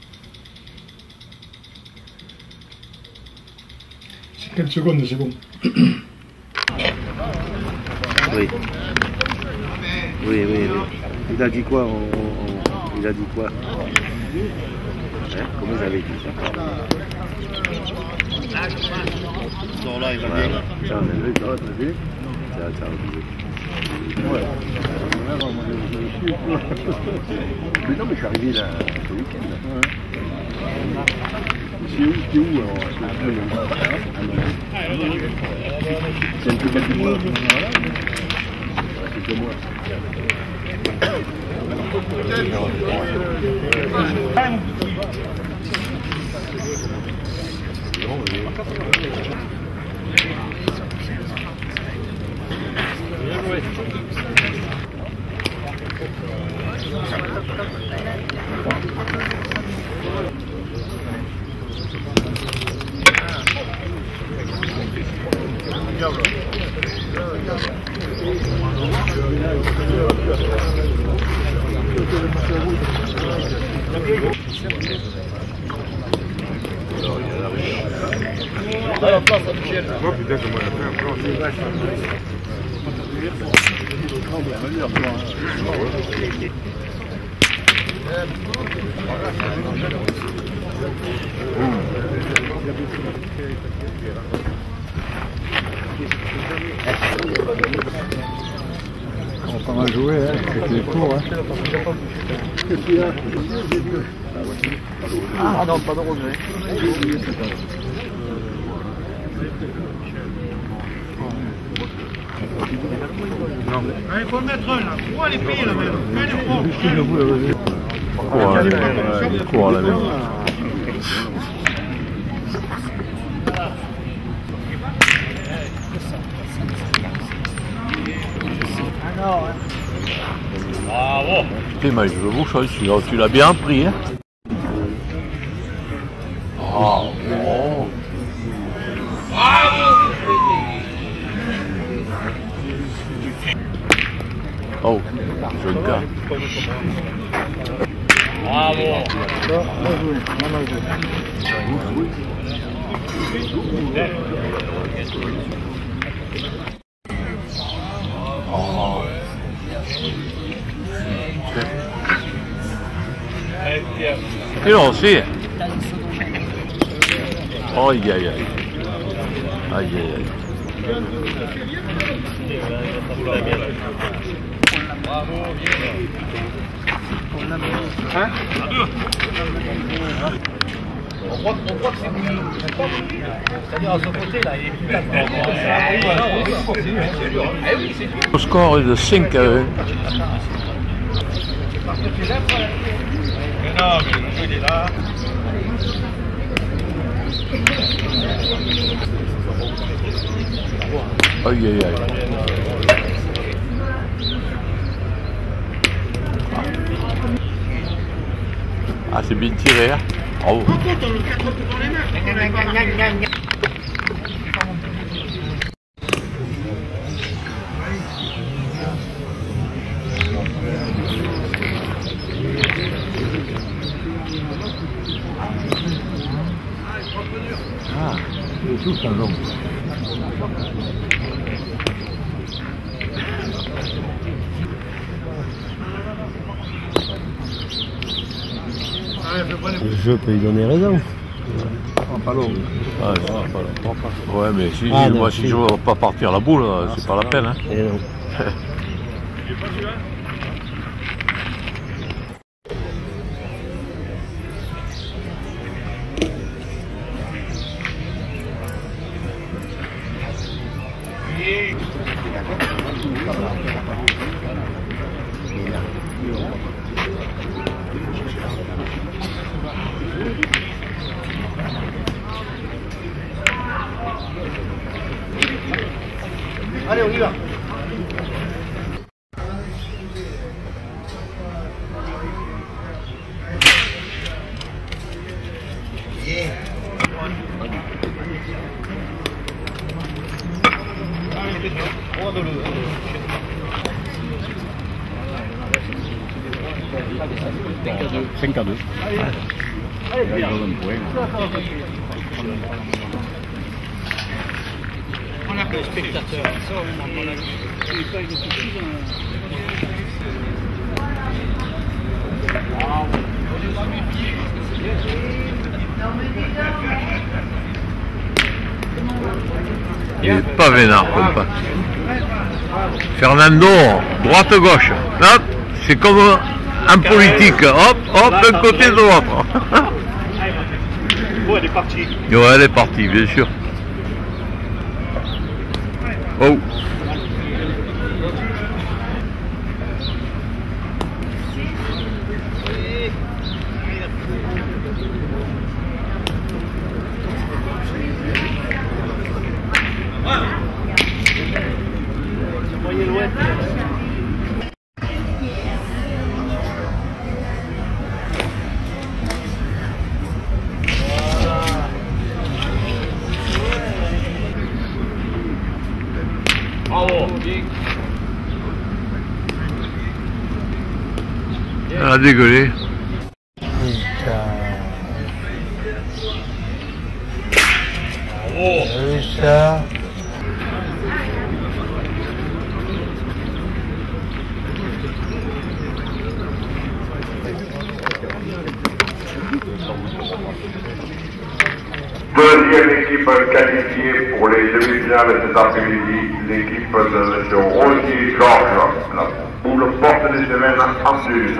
cinquante secondes, c'est bon. Oui. Oui, oui, oui. Il a dit quoi on, on, Il a dit quoi hein? Comment vous avez dit ça? Non, là, il va ouais, bien. Tiens, on a vu, t'as vu? Tiens, tiens, ouais. Mais non, mais je suis arrivé là ce week-end. C'est où, c'est où alors? C'est un peu pas du moi. C'est que moi. À la place à Michel. Moi putain comment il a fait un plan. On va pas mal jouer, hein. C'était court. Hein. Qu'est-ce qu'il y a? Ah non, pas de regret. Non. Il faut en mettre un là. Pourquoi les pays là même? Cours à la main. Cours à la main. Bravo. Putain, mais je vous choisis, celui-là, tu l'as bien pris, hein. Oh, bon. Oh, jeune gars. Bravo. Oh. Et là aussi. Aïe aïe aïe. Aïe aïe aïe. Hein? On croit, on croit que c'est bouilli. C'est-à-dire à ce côté là, il est plus là. Le score est de cinq à un. Parce que tu l'aimes, mais non, mais le jeu il est là. Aïe aïe aïe. Ah, c'est bien tiré, hein. Bravo. Ah, c'est tout ça, donc. Le jeu peut lui donner raison. Pas long. Ah, pas long. Ouais, mais si, Ah, moi, non, si si. je veux pas partir la boule, c'est pas la peine, hein. Et non. Allez, on y va. cinq à deux. Là, il donne un point. On a que les spectateurs. Ça, on a Il n'est pas vénard comme pas. Fernando, droite-gauche. Hop, c'est comme en politique. Hop, hop, d'un côté de l'autre. Bon, elle est partie. Ouais, elle est partie, bien sûr. Oh. Elle a dégueulé. Oh, ça. Deuxième équipe qualifiée pour les demi-finales cet après-midi, l'équipe de M. Rosier Georges, la poule porte des semaines en plus.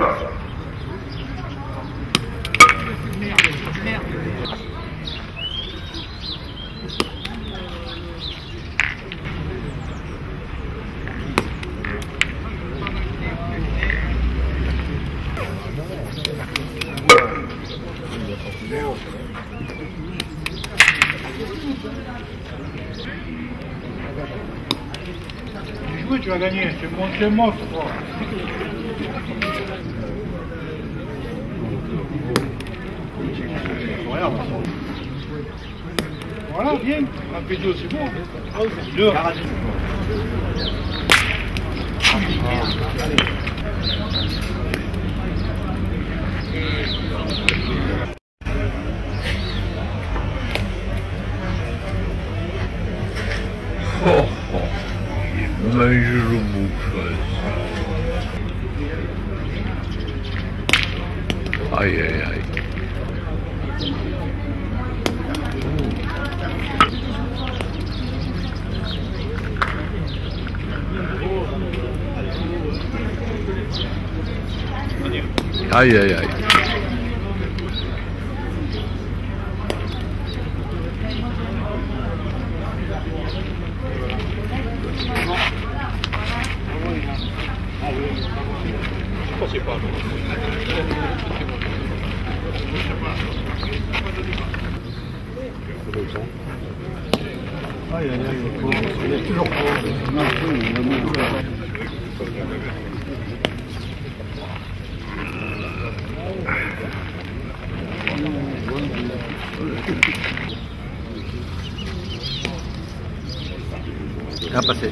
Oui, tu vas gagner, c'est mon monstre. Voilà, voilà, bien. Un P deux, c'est bon. Deux. Oh, oh. Mange le bouffe. Aïe aïe aïe. Aïe aïe aïe. Je sais pas. Aïe aïe aïe, il est toujours Ah, passé.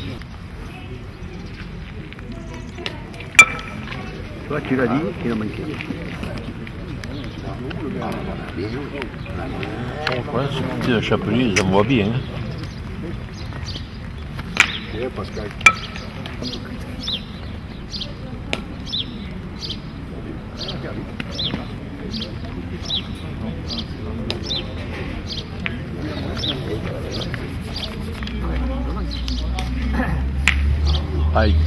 Toi, tu l'as dit, il a manqué. Ouais, ce petit chapelier, j'en vois bien. Hein. Pascal. Aïe.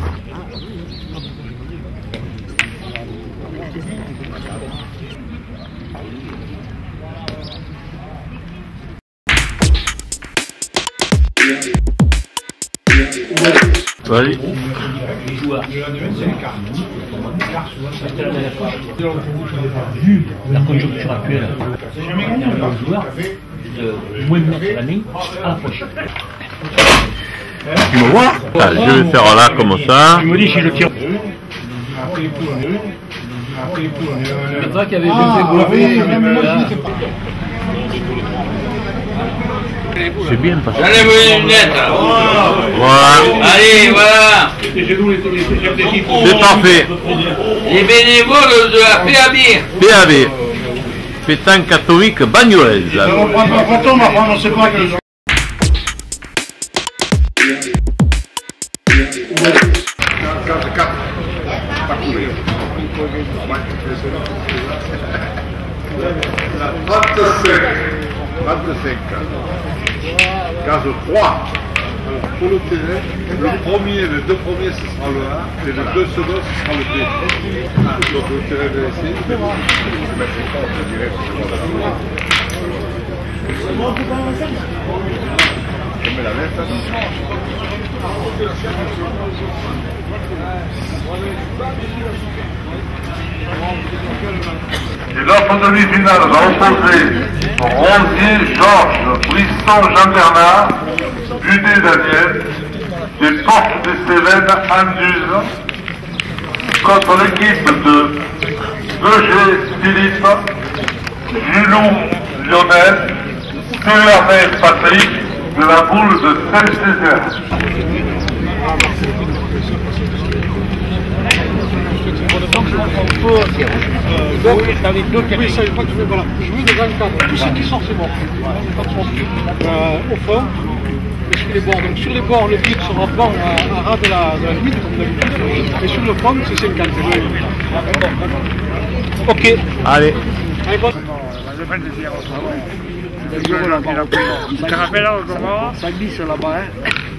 Allez. La conjoncture actuelle, il y a un joueur de moins de mettre l'année à la prochaine. Tu me vois? Ah, je vais faire là comme ça. Tu me dis si je tire. C'est toi qui avais fait C'est bien parce que... J'enlève les lunettes. Voilà. Allez, voilà. c'était chez nous, les chefs d'équipe. C'est parfait. Les bénévoles de la P A B. P A B. Pétanque catholique bagnoise. On va prendre la photo, on va prendre, on sait pas quels sont. trente-cinq. trente-cinq. Case trois. Pour le terrain, le premier, les deux premiers, ce sera le A, et les deux seconds, ce sera le B. Donc le terrain de l'essai, je vais mettre les portes, je dirais, je mets la veste. Et l'autre demi-finale va opposer Rondier Georges, Brisson Jean-Bernard, Budet Daniel, des Portes des Cévennes Anduze, contre l'équipe de Beugé Philippe, Julou Lionel, Pélernet Patrick, de la boule de Saint-Césaire. Donc, avec deux oui, ça, je crois que je veux, voilà. Je veux des encadres. Tout ce qui sort, c'est bon. Euh, au fond, et sur les bords. Donc, sur les bords, le but sera bon à, à ras de la, de la limite, comme d'habitude. Et sur le fond, c'est cinquante. Ok. Allez. Allez, bon. Ça te rappelle là, comment Ça glisse là-bas, hein.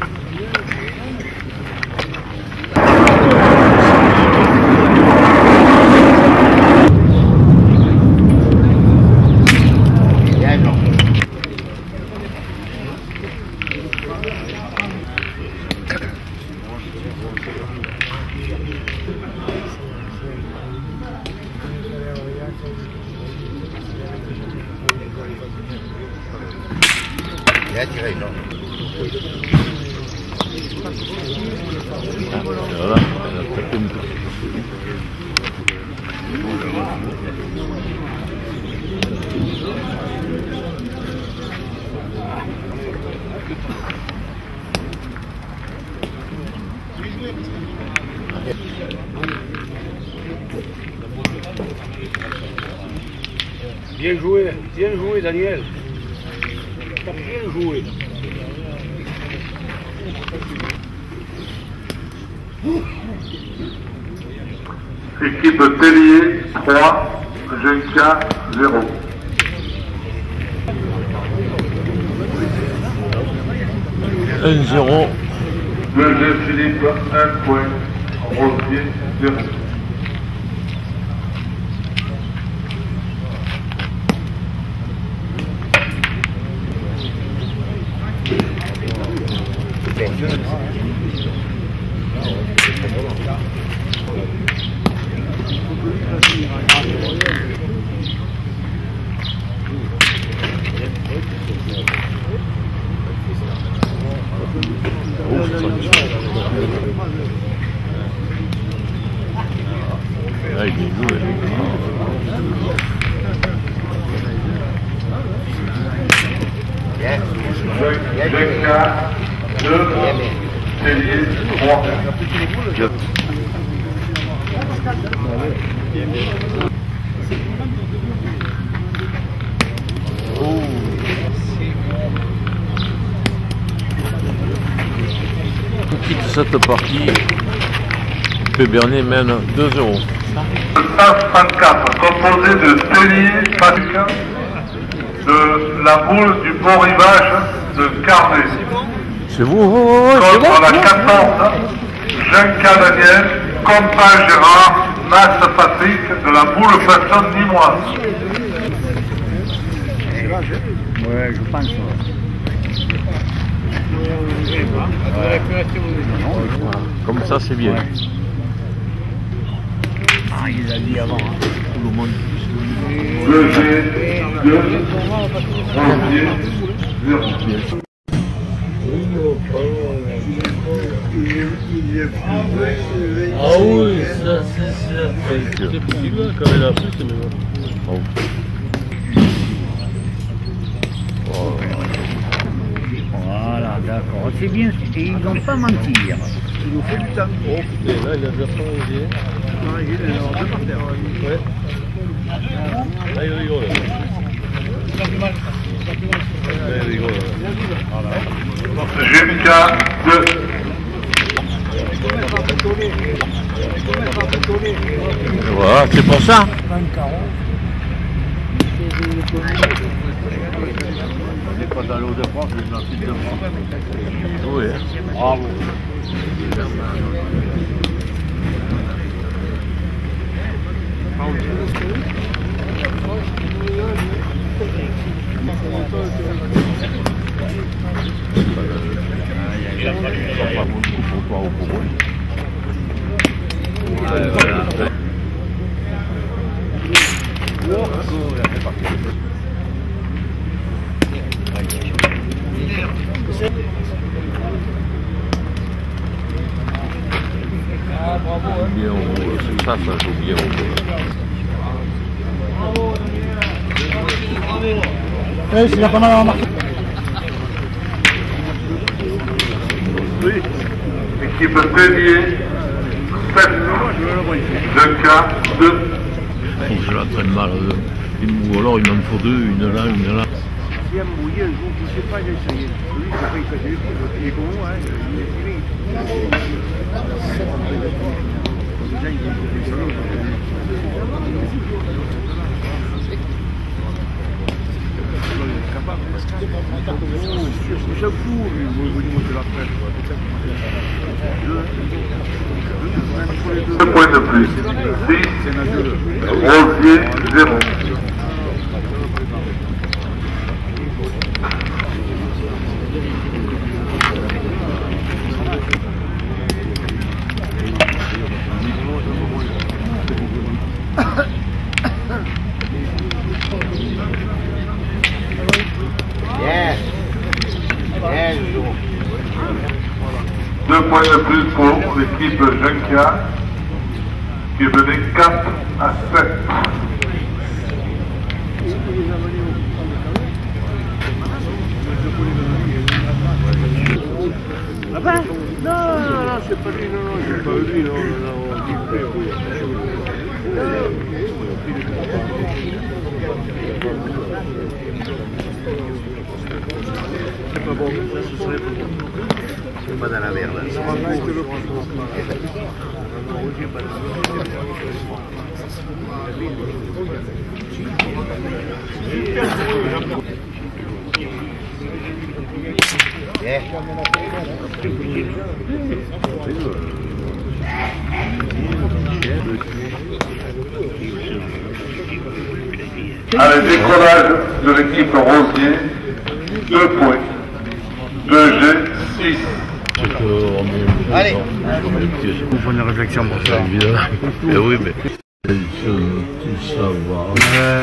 Il a tiré, non? Voilà, elle a tapé une petite. Bien joué, bien joué Daniel. T'as bien joué. Équipe Tellier trois, Genka zéro. un zéro. Beugé Philippe un point, Rosier zéro. Ah, il est joué. Genka deux, Tellier trois. On quitte cette partie. Pébernet mène deux zéro. cent trente-quatre, composé de Tellier, Patrick, de la boule du Bon Rivage de Carnet. C'est vous, oh, oh, c'est Contre bon, la quatorze, Genka Daniel, Compa Gérard, Mas Patrick, de la boule Passion Nîmoise. Ouais, je pense. Comme ça, c'est bien. Ah, il a dit avant. Hein. Tout le monde. Beugé deux, Rosier zéro. Ah oui, ça c'est certain. C'est possible quand elle a pris, c'est mieux. Voilà, d'accord. C'est bien, et ils ne vont pas mentir. Il nous faut du temps. Oh putain, là il a déjà pas réglé. Non, il est en deux par terre. Ouais. Là il rigole. Là il rigole. Jusqu'à deux. Voilà, c'est pour ça. On n'est pas dans l'eau de France, mais dans le sud de France. Oui. Bravo. Il a fallu pas beaucoup pour toi au Cambodge. Ouais, voilà. Ah, bravo, hein. Bien au bout, c'est ça, ça joue bien au bout. Eh, c'est la pas mal remarqué. Oui. Équipe Bélier, sept. deux K, deux. Faut que je l'entraîne mal. Ou alors il m'en faut deux, une là, une là. Si elle mouillait un jour, je ne sais pas, j'ai essayé. Lui, il fait casser les coups, il est comme moi, hein. Il est fini. Déjà, il est je suis fou, au niveau de la presse. Deux points de plus. six. Rosier, zéro. Deux points de plus pour l'équipe Junkia qui est menée quatre à sept. Ah ben non, non, non, c'est pas lui, non, non, c'est pas lui, non, non, c'est pas bon, ce serait pas bon. C'est pas dans la merde. Allez, décollage de l'équipe Rosier, deux points. deux G, six. Allez. Il faut une réflexion pour ça. Eh oui, mais... Tout ça va.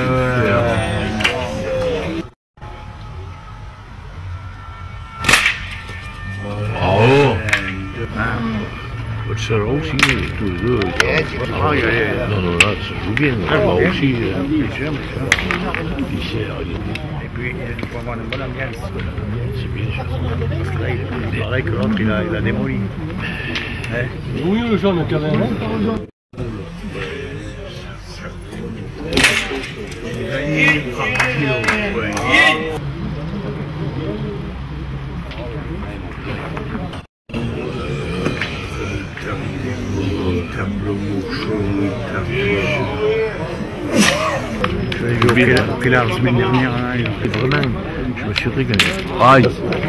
Bravo. Ça là aussi, tous les deux. Non, non, là, ça joue bien. Là aussi. Puis c'est... Et puis, il faut avoir une bonne ambiance. C'est bien sûr. Parce que là, il paraît que l'autre, il a, il a démoli. Hein? Oui, le jaune, quand même. Hein? J'ai pris là la semaine dernière, hein, vraiment, je me suis régalé. Aïe.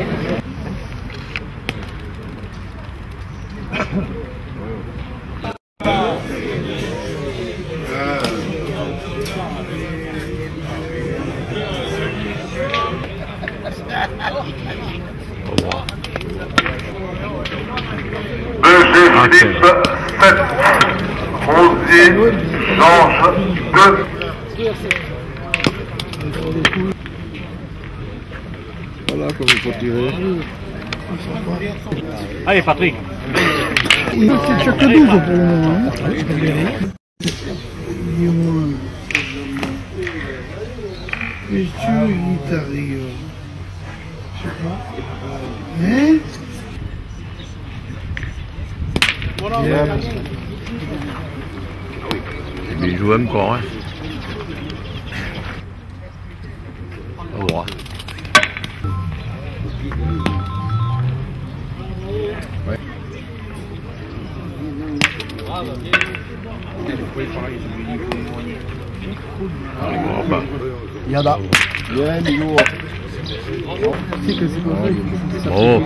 deux G, Philippe, sept. Rosier, Georges, deux. Voilà comme il faut tirer. Allez Patrick. C'est chaque douze pour le moment. Et tu il t'arrive. Je sais pas. Hein? Mais il joue encore, hein. Au droit. Ouais. Yada. Bien, Milo. Oh.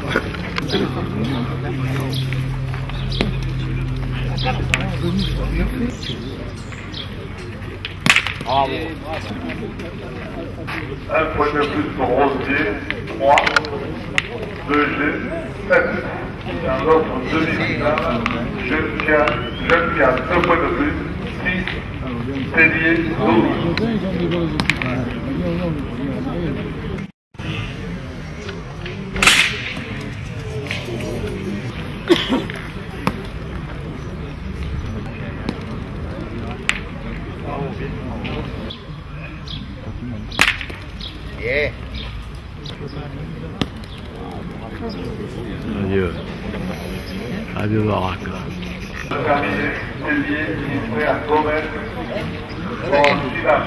Un point de plus pour Rosier, trois, deux G, sept. Et un autre demi-finale, jeune K, jeune K, deux points de plus, six, Tellier, douze. Yeah. Adieu. Adieu Barack. Terminé, Tellier, il est prêt à Gomez, en finale.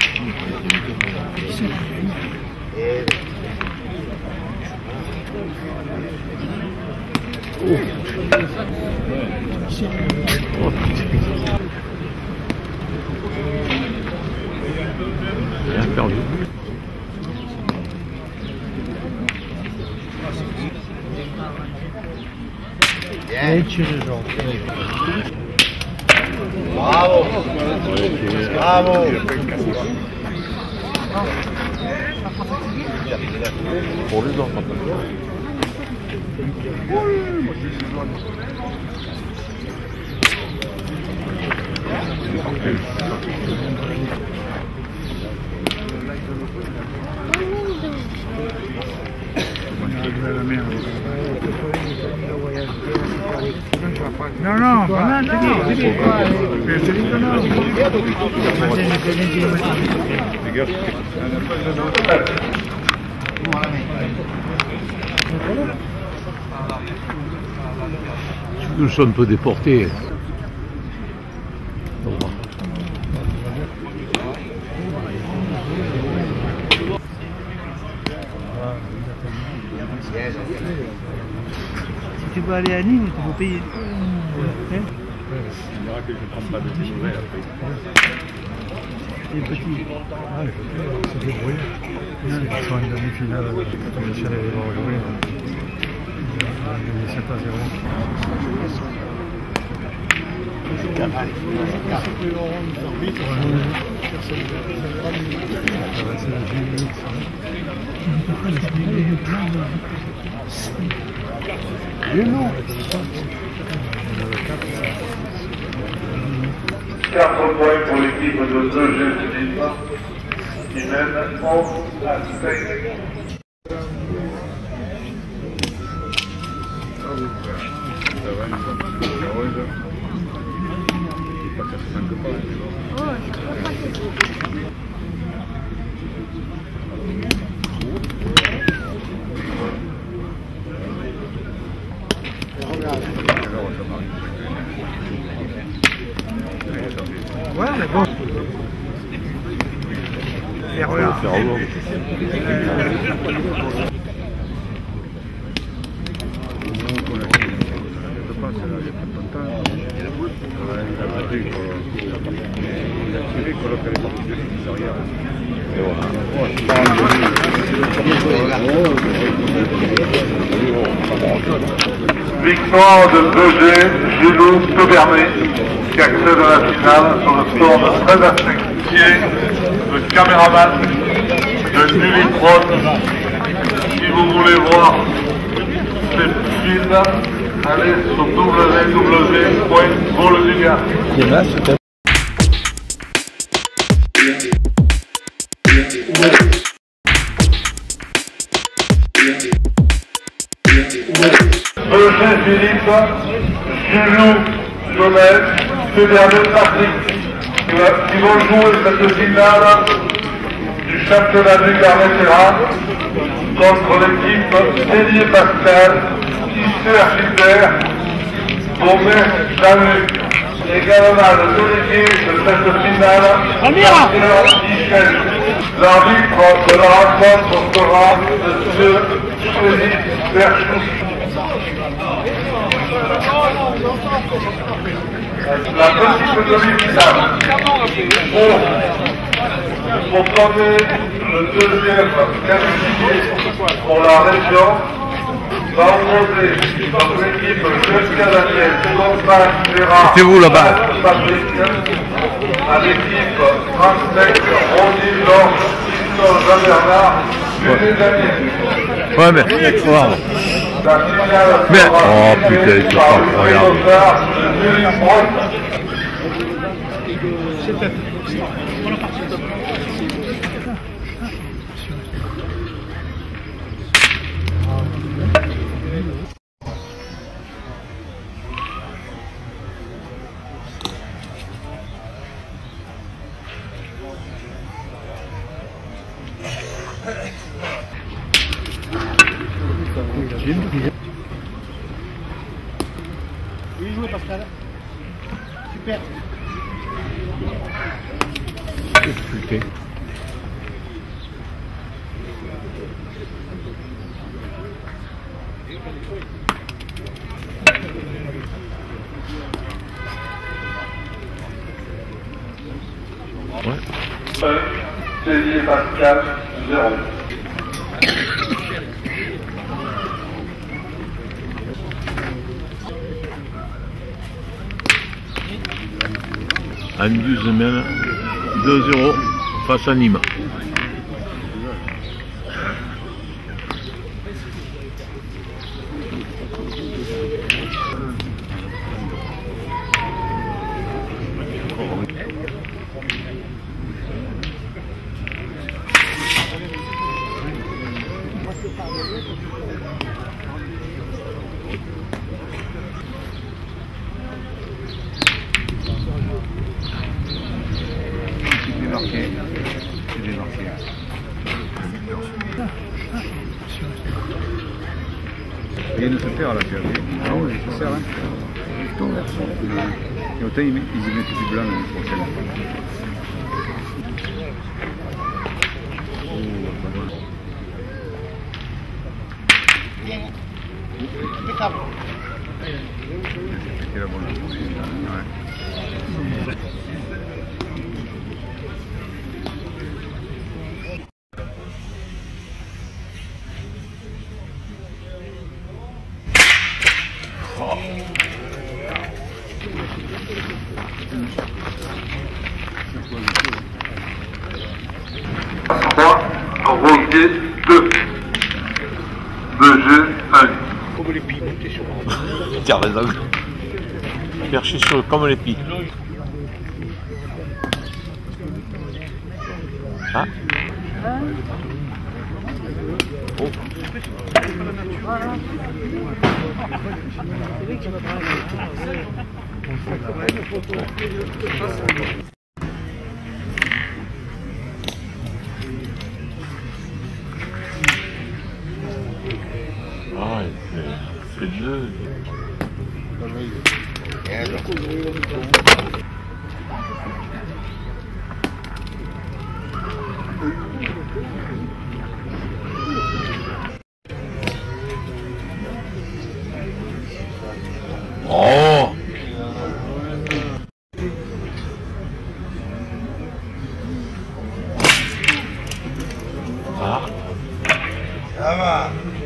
Oh putain. Il a perdu. Bien tiré, Jean. Bravo. Bravo. Pour les enfants. Non, non, voilà, c'est bien, c'est bien. C'est bien que non. Nous sommes peu déportés. Si tu veux aller à Nîmes, tu faut payer. Hein? C'est vrai que je ne prends pas de tes nouvelles après. Les petits. Ah, les petits, c'est des bruits. Ils sont en demi-finale. Je suis allé les voir jouer. Ils ont gagné sept à zéro. quatre points pour l'équipe de deux G Philippe, qui mène onze à cinq. Ouais, mais bon. Et regarde. Victoire de deux G, Gilou Taubernet, qui accède à la finale sur le score de treize à cinq pieds de caméraman de Nulitron. Si vous voulez voir ces films, allez sur w w w point voldiga. deux G Philippe, Gilou Gomez, Taubernet Patrick, qui, va, qui vont jouer cette finale du championnat du Garnet-Serra contre l'équipe Tellier Pascal, Isser Gilbert, Beauvais, Danuc, également le délégué de cette finale, Michel. L'arbitre de la rencontre sera M. Frédéric Berchou. La petite demi-finale pour, pour donner le deuxième qualifié pour la région va opposer notre équipe jeune canadienne Contact Ferra à l'équipe trente-cinq Rodi Laure Christophe Jean-Bernard du Daniel. Ouais, merci. Wow. La finale Mais... sera Oh putain, c'est par le incroyable. Oui, jouez Pascal. Super. Putain. Ouais. Céline Pascal, zéro. Andus mène deux zéro face à Nîmes. Rien ne se perd là, tu as vu. Ah oui, c'est ça, hein. Et autant ils mettent du blanc l'année prochaine. Impeccable. C'était la bonne. Ouais. trois, Rosier deux, Beugé un. Comme les pieds, montez sur moi. Tiens, raison. Perché sur comme les pieds. Ah. Oh. Ah, c'est deux. Oh! Ah! Ça va!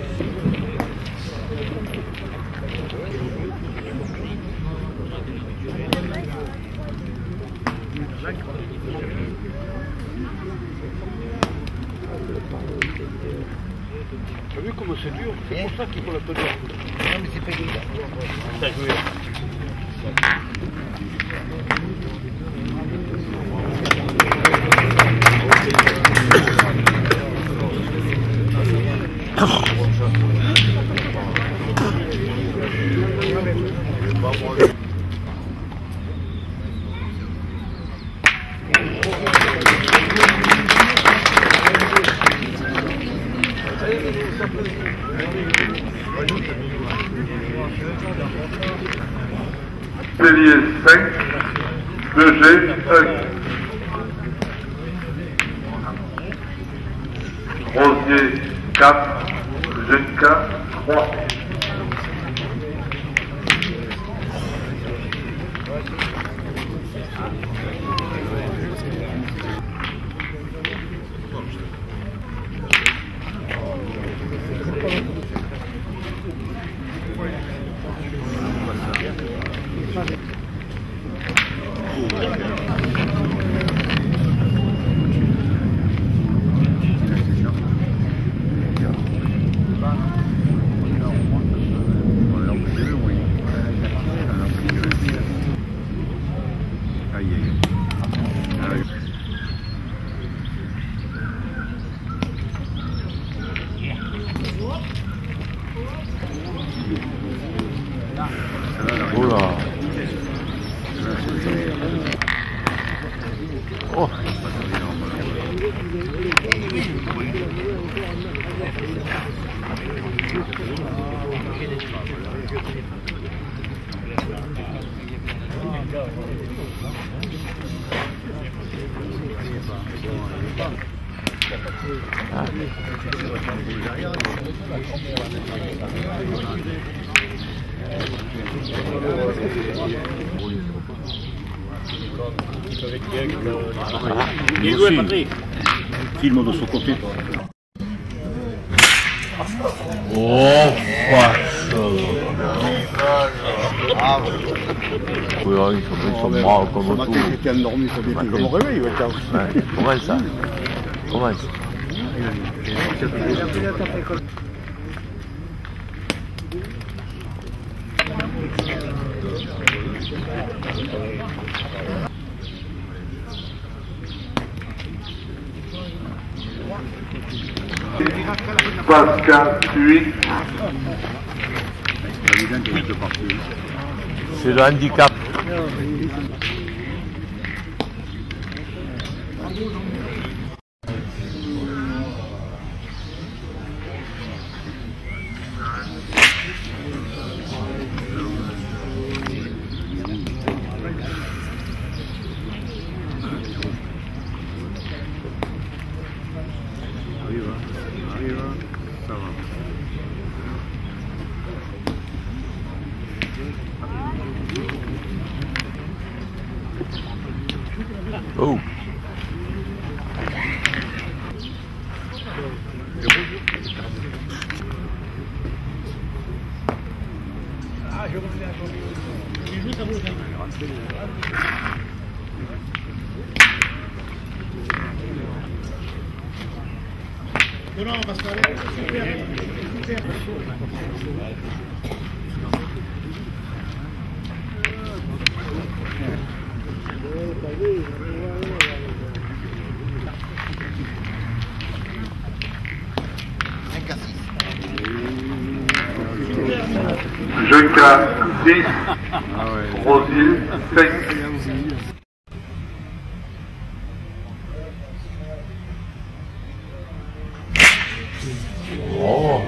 T'as vu comment c'est dur? C'est pour ça qu'il faut la tenir. Non mais c'est pas évident. T'as joué. Célier cinq, deux G un. Rosier quatre, Genka trois. Oula. Oh. Ah. Bien joué, Patrick. Filme de son côté. Oh, vache. Oui, ils sont, ils sont bravs comme tout. J'étais endormi sur des trucs. Comme au réveil, ouais. Comment ça? Comment ça? Pascal huit. C'est le handicap. Oh. Genka six, Rosier cinq. Oh.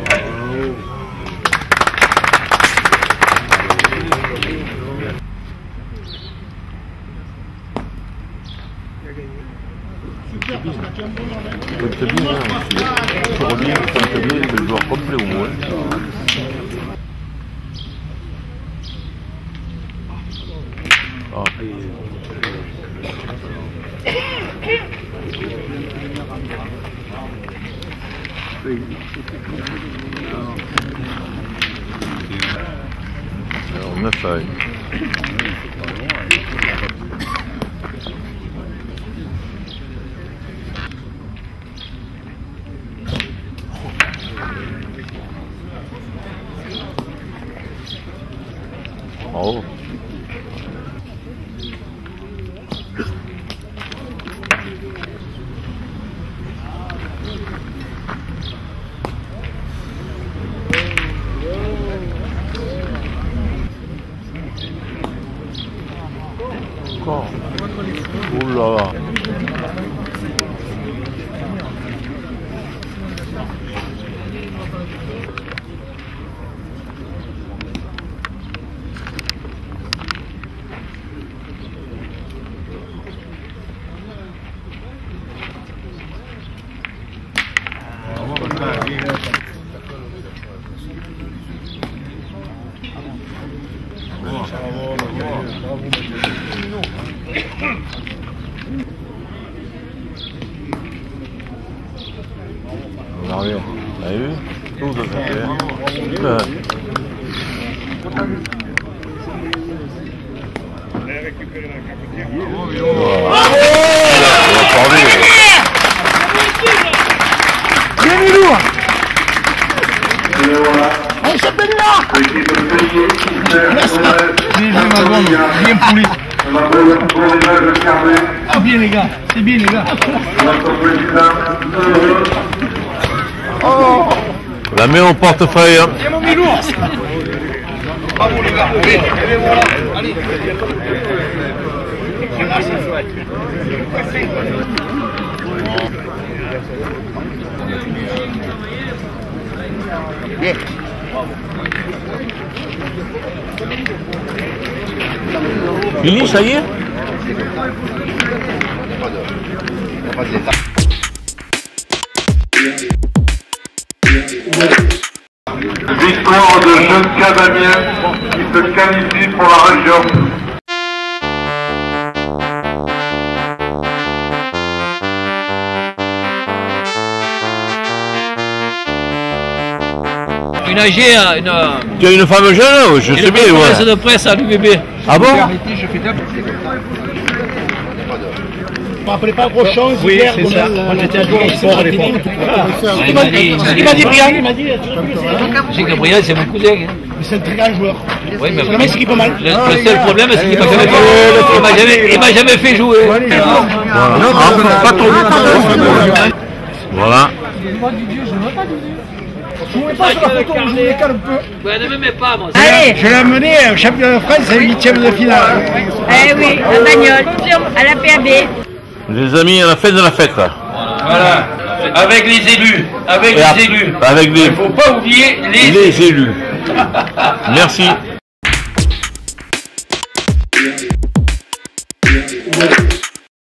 C'est bien, hein. Je reviens, c'est bien, c'est le joueur complet au moins. Ah. Alors, neuf feuilles. Oh. Encore. Oula. Regardez, vous avez vu? Tout ça fait. Euh. Bien Milou. On s'appelle là. Bien pouli. Ah bien les gars, c'est bien les gars. Oh. La main au portefeuille. Hein. C'est mon Milou. Bravo les gars. Oui, et voilà. Allez. C'est chouette. Bien. Fini, ça y est? Victoire de Jeune Damien qui se qualifie pour la région. Une A G, une... Tu as une femme jeune? Je sais bien, ouais. Une de presse à l'U B B. Ah bon? Vous ne rappelez pas gros chose? Oui, c'est ça. Moi j'étais à jouer au sport à l'époque. Il m'a dit, il m'a dit Brian, il m'a dit. J'ai que Brian, c'est mon cousin. C'est un très grand joueur. Oui, mais le mec c'est qui pas mal. Le seul problème, c'est qu'il m'a jamais fait. Il m'a jamais fait jouer. Pas trop. Voilà. Je ne jouais pas sur la photo, je jouais calme un peu. Ouais, ne me mets pas, moi. Allez, je l'ai amené au championnat de France à huitième de finale. Eh oui, à Bagnoles, à la P A B. Les amis, à la fête de la fête. Voilà, avec les élus, avec Et les après, élus. Avec les... Il ne faut pas oublier les, les élus. Merci.